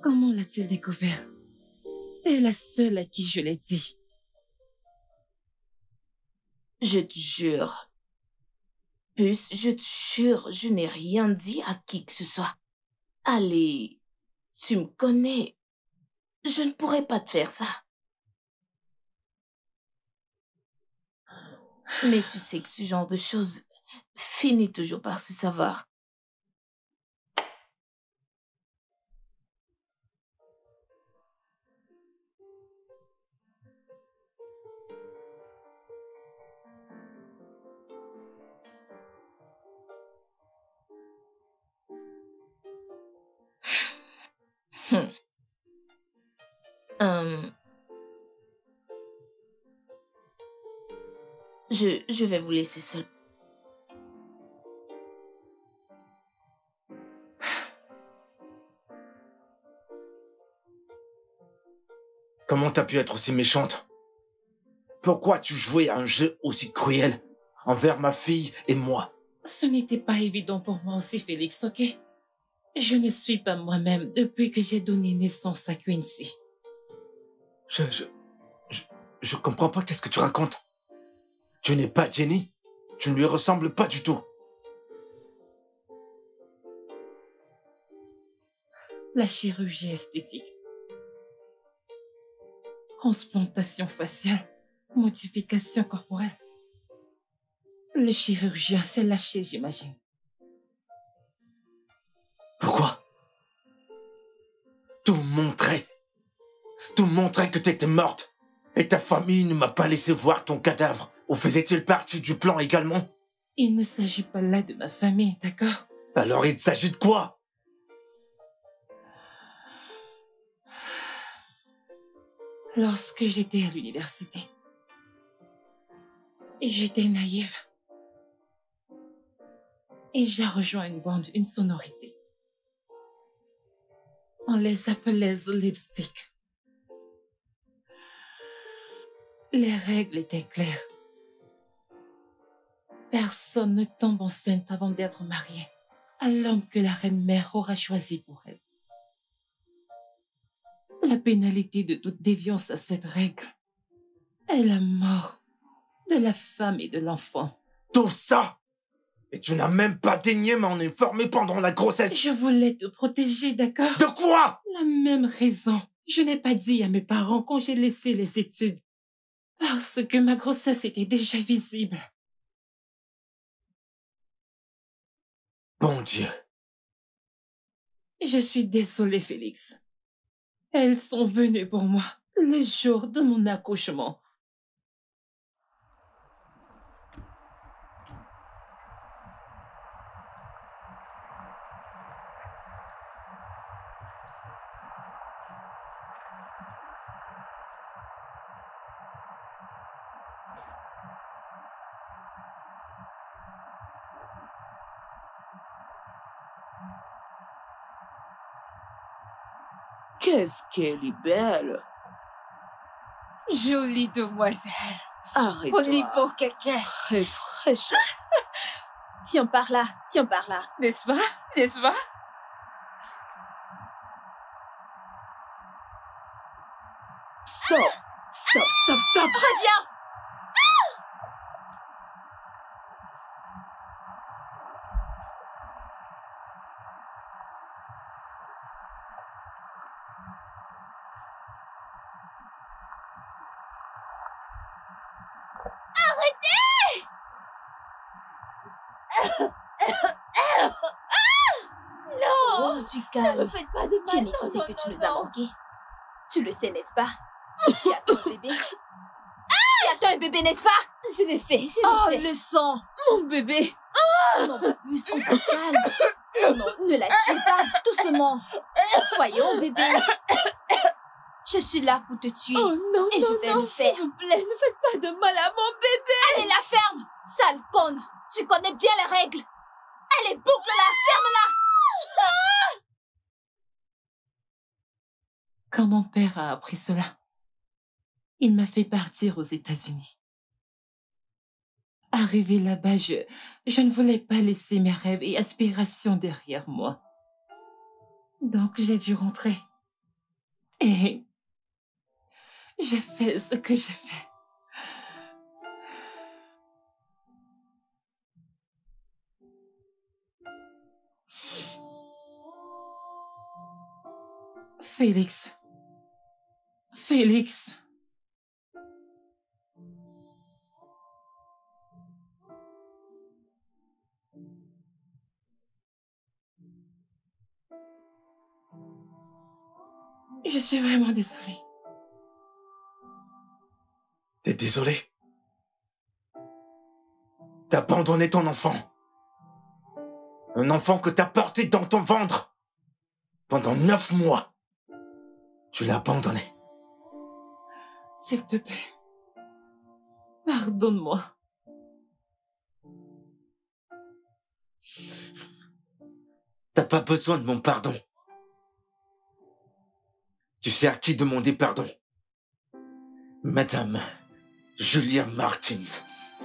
Comment l'a-t-il découvert? T'es la seule à qui je l'ai dit. Je te jure. Puce, je te jure, je n'ai rien dit à qui que ce soit. Allez, tu me connais. Je ne pourrais pas te faire ça. Mais tu sais que ce genre de choses finit toujours par se savoir. Je vais vous laisser seul. Comment t'as pu être aussi méchante? Pourquoi tu jouais à un jeu aussi cruel envers ma fille et moi? Ce n'était pas évident pour moi aussi, Félix, ok? Je ne suis pas moi-même depuis que j'ai donné naissance à Quincy. Je comprends pas qu'est-ce que tu racontes. Tu n'es pas Jenny. Tu ne lui ressembles pas du tout. La chirurgie esthétique. Transplantation faciale. Modification corporelle. Le chirurgien s'est lâché, j'imagine. Pourquoi? Tout montrait que t'étais morte. Et ta famille ne m'a pas laissé voir ton cadavre. Ou faisait-il partie du plan également? Il ne s'agit pas là de ma famille, d'accord? Alors il s'agit de quoi? Lorsque j'étais à l'université, j'étais naïve. Et j'ai rejoint une bande, une sonorité. On les appelait The Lipstick. Les règles étaient claires. Personne ne tombe enceinte avant d'être marié à l'homme que la reine-mère aura choisi pour elle. La pénalité de toute déviance à cette règle est la mort de la femme et de l'enfant. Tout ça? Et tu n'as même pas daigné m'en informer pendant la grossesse? Je voulais te protéger, d'accord? De quoi? La même raison. Je n'ai pas dit à mes parents quand j'ai laissé les études. Parce que ma grossesse était déjà visible. Bon Dieu. Je suis désolée, Félix. Elles sont venues pour moi le jour de mon accouchement. Qu'est-ce qu'elle est belle. Jolie demoiselle. Arrête-toi. Polie pour quelqu'un. Très fraîche. Tiens par là, tiens par là. N'est-ce pas? N'est-ce pas? Stop. Stop, stop, stop. Reviens! Non! Oh, du Ne calme. me faites pas de mal. Jenny, tu non, sais non, que tu non, nous as non. manqué. Tu le sais, n'est-ce pas? Et tu attends un bébé. Tu attends un bébé, n'est-ce pas? Je l'ai fait, je Oh, l'ai fait. le sang! Mon bébé. Non, Babus, on se calme. Non, ne la tuez pas, doucement. Voyons, bébé. Je suis là pour te tuer. Oh non, Et non, je vais non, le faire. s'il vous plaît, ne faites pas de mal à mon bébé. Allez, la ferme! Sale conne! Tu connais bien les règles. Allez, boucle-la, ferme-la! Quand mon père a appris cela, il m'a fait partir aux États-Unis. Arrivé là-bas, je ne voulais pas laisser mes rêves et aspirations derrière moi. Donc j'ai dû rentrer Et j'ai fait ce que j'ai fait. Félix. Félix. Je suis vraiment désolée. T'es désolé? T'as abandonné ton enfant. Un enfant que t'as porté dans ton ventre pendant 9 mois. Tu l'as abandonné. S'il te plaît. Pardonne-moi. T'as pas besoin de mon pardon. Tu sais à qui demander pardon. Madame Julia Martins.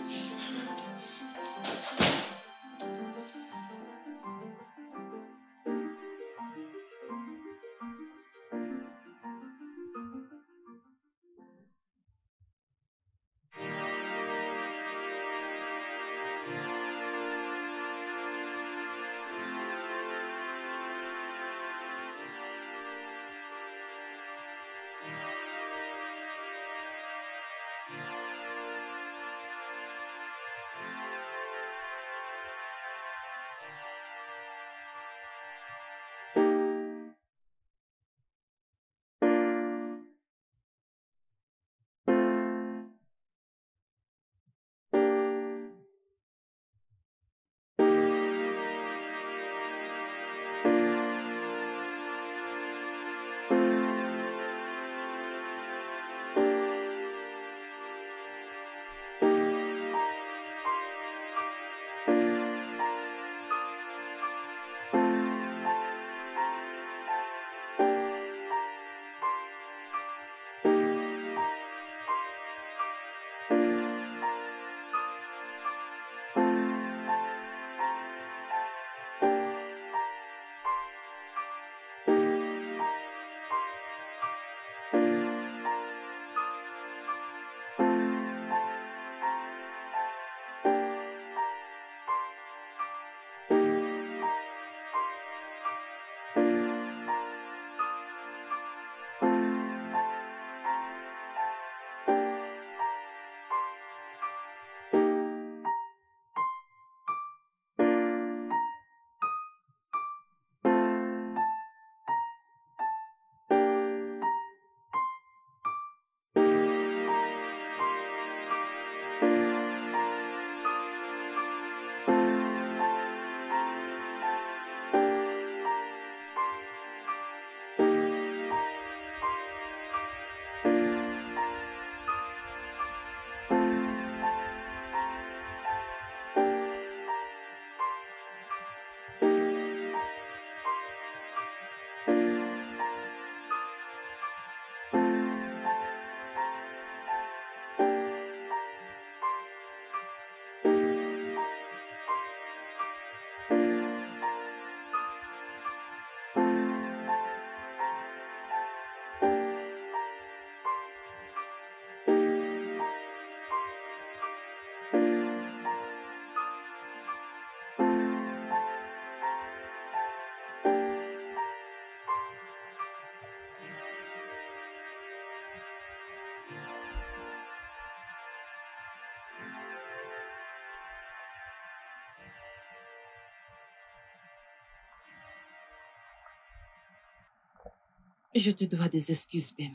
Je te dois des excuses, Ben.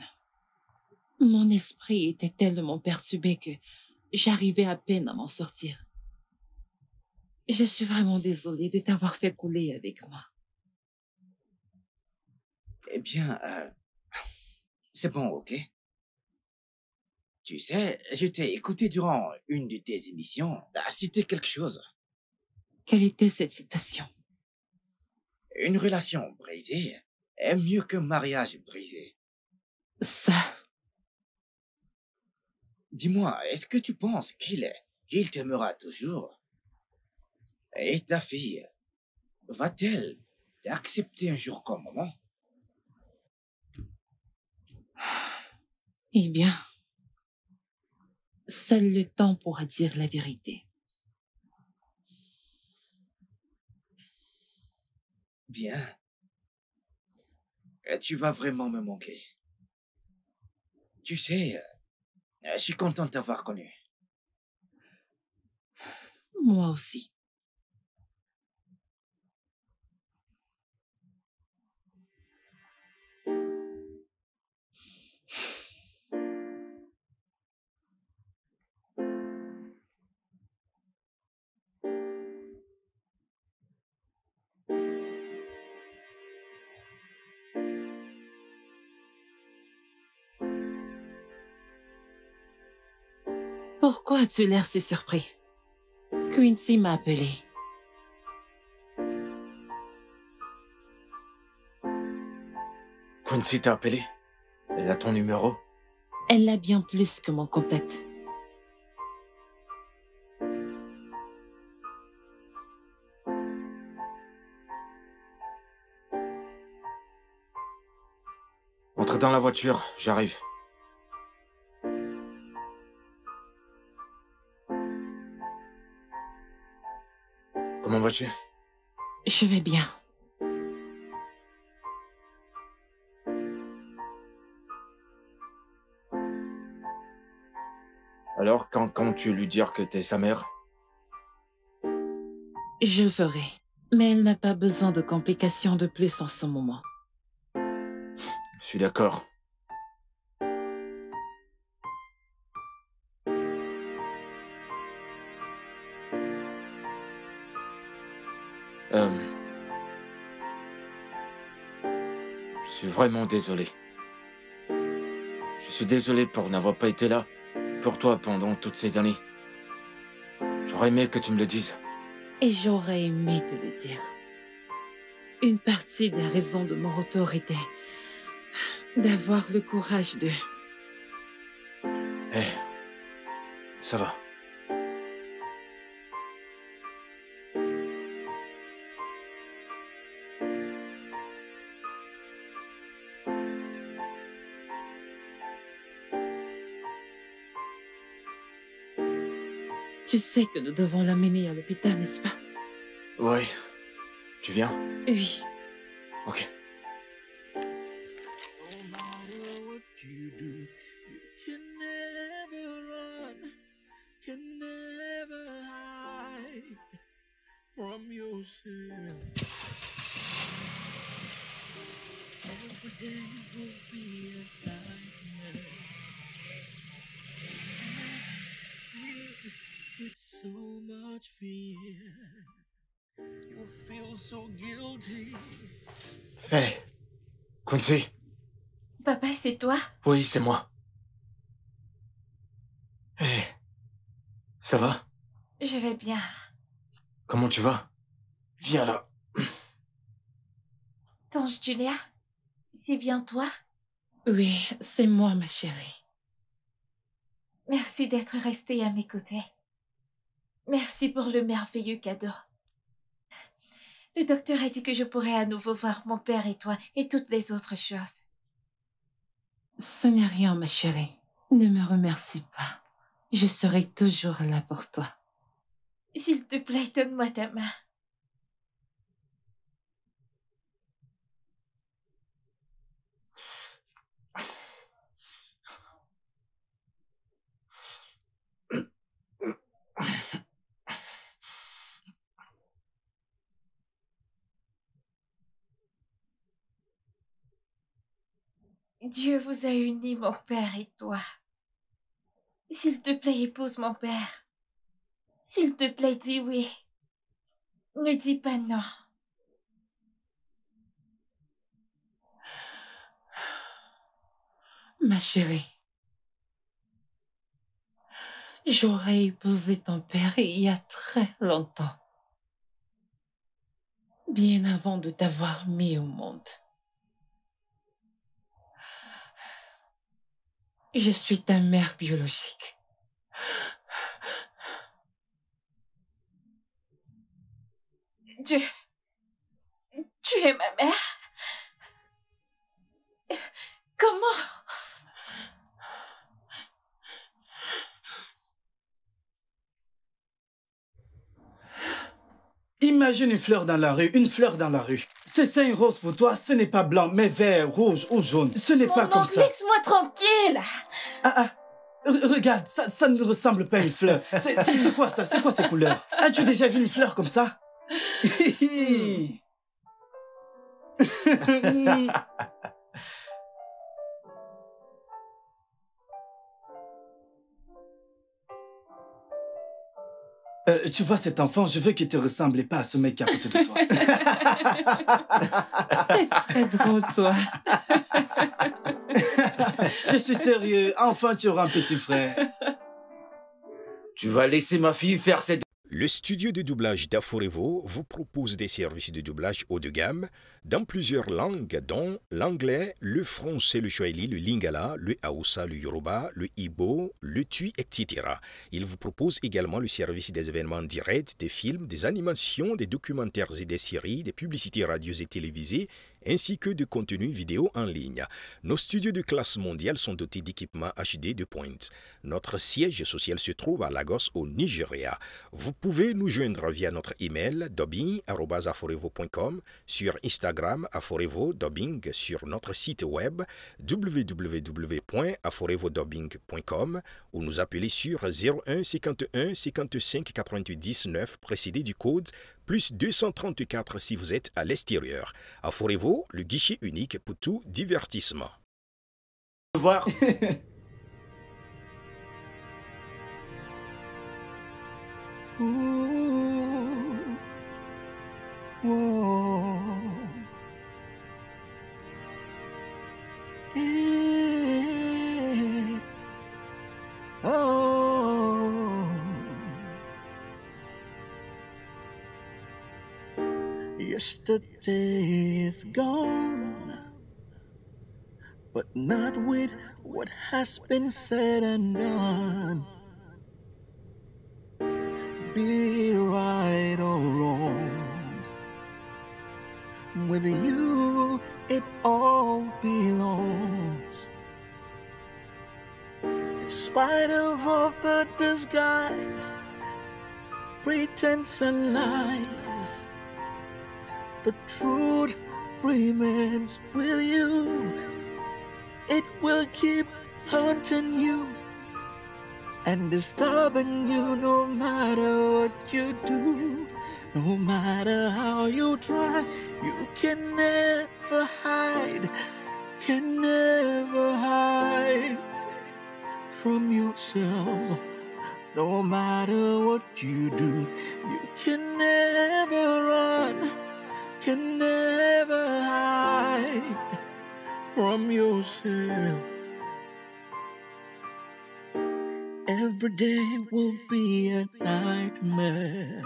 Mon esprit était tellement perturbé que j'arrivais à peine à m'en sortir. Je suis vraiment désolée de t'avoir fait couler avec moi. Eh bien, c'est bon, ok? Tu sais, je t'ai écouté durant une de tes émissions. T'as cité quelque chose. Quelle était cette citation? Une relation brisée est mieux qu'un mariage brisé. Ça, Dis-moi, est-ce que tu penses qu'il t'aimera toujours? Et ta fille, va-t-elle t'accepter un jour comme maman? Eh bien, seul le temps pourra dire la vérité. Bien. Tu vas vraiment me manquer. Tu sais, je suis content de t'avoir connu. Moi aussi. Pourquoi as-tu l'air si surpris? Quincy m'a appelé. Quincy t'a appelé? Elle a ton numéro? Elle a bien plus que mon contact. Entre dans la voiture, j'arrive. Comment vas-tu? Je vais bien. Alors, quand comptes-tu lui dire que t'es sa mère? Je le ferai. Mais elle n'a pas besoin de complications de plus en ce moment. Je suis d'accord. Je suis vraiment désolé. Je suis désolé pour n'avoir pas été là pour toi pendant toutes ces années. J'aurais aimé que tu me le dises. Et j'aurais aimé te le dire. Une partie des raisons de mon retour était d'avoir le courage de... Eh, ça va. Tu sais que nous devons l'amener à l'hôpital, n'est-ce pas? Ouais. Tu viens? Oui. Ok. Hé, Quincy? Papa, c'est toi? Oui, c'est moi. Hé, ça va? Je vais bien. Comment tu vas? Viens là. Tante Julia, c'est bien toi? Oui, c'est moi, ma chérie. Merci d'être restée à mes côtés. Merci pour le merveilleux cadeau. Le docteur a dit que je pourrais à nouveau voir mon père et toi et toutes les autres choses. Ce n'est rien, ma chérie. Ne me remercie pas. Je serai toujours là pour toi. S'il te plaît, donne-moi ta main. Dieu vous a unis, mon père et toi. S'il te plaît, épouse mon père. S'il te plaît, dis oui. Ne dis pas non. Ma chérie, j'aurais épousé ton père il y a très longtemps. Bien avant de t'avoir mis au monde. Je suis ta mère biologique. Tu es ma mère? Comment? Imagine une fleur dans la rue, une fleur dans la rue. C'est seins rose pour toi, ce n'est pas blanc, mais vert, rouge ou jaune. Ce n'est pas comme ça. Laisse-moi tranquille. Regarde, ça ne ressemble pas à une fleur. C'est quoi ça? C'est quoi ces couleurs? As-tu déjà vu une fleur comme ça? Tu vois cet enfant, je veux qu'il te ressemble et pas à ce mec à côté de toi. T'es très drôle, toi. Je suis sérieux, enfin tu auras un petit frère. Tu vas laisser ma fille faire cette... Le studio de doublage d'Aforevo vous propose des services de doublage haut de gamme dans plusieurs langues, dont l'anglais, le français, le swahili, le lingala, le hausa, le yoruba, le igbo, le tui, etc. Il vous propose également le service des événements directs, des films, des animations, des documentaires et des séries, des publicités radio et télévisées, ainsi que de contenus vidéo en ligne. Nos studios de classe mondiale sont dotés d'équipements HD de pointe. Notre siège social se trouve à Lagos, au Nigeria. Vous pouvez nous joindre via notre email dubbing@aforevo.com, sur Instagram Aforevo Dubbing, sur notre site web www.aforevodubbing.com ou nous appeler sur 01 51 55 88 19 précédé du code plus 234 si vous êtes à l'extérieur. Aforevo, le guichet unique pour tout divertissement. Voir. Yesterday is gone, but not with what has been said and done. Be right or wrong, with you it all belongs. In spite of all the disguise, pretense and lies, the truth remains with you. It will keep haunting you and disturbing you no matter what you do. No matter how you try, you can never hide, can never hide from yourself. No matter what you do, you can never run, can never hide from yourself. Every day will be a nightmare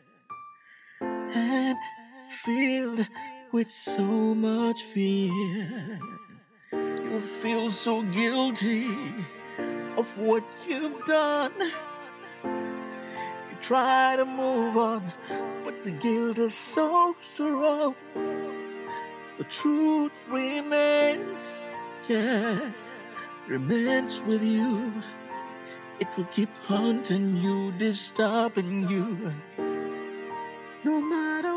and filled with so much fear. You feel so guilty of what you've done. You try to move on, but the guilt is so strong. The truth remains, yeah, remains with you. It will keep haunting you, disturbing you. No matter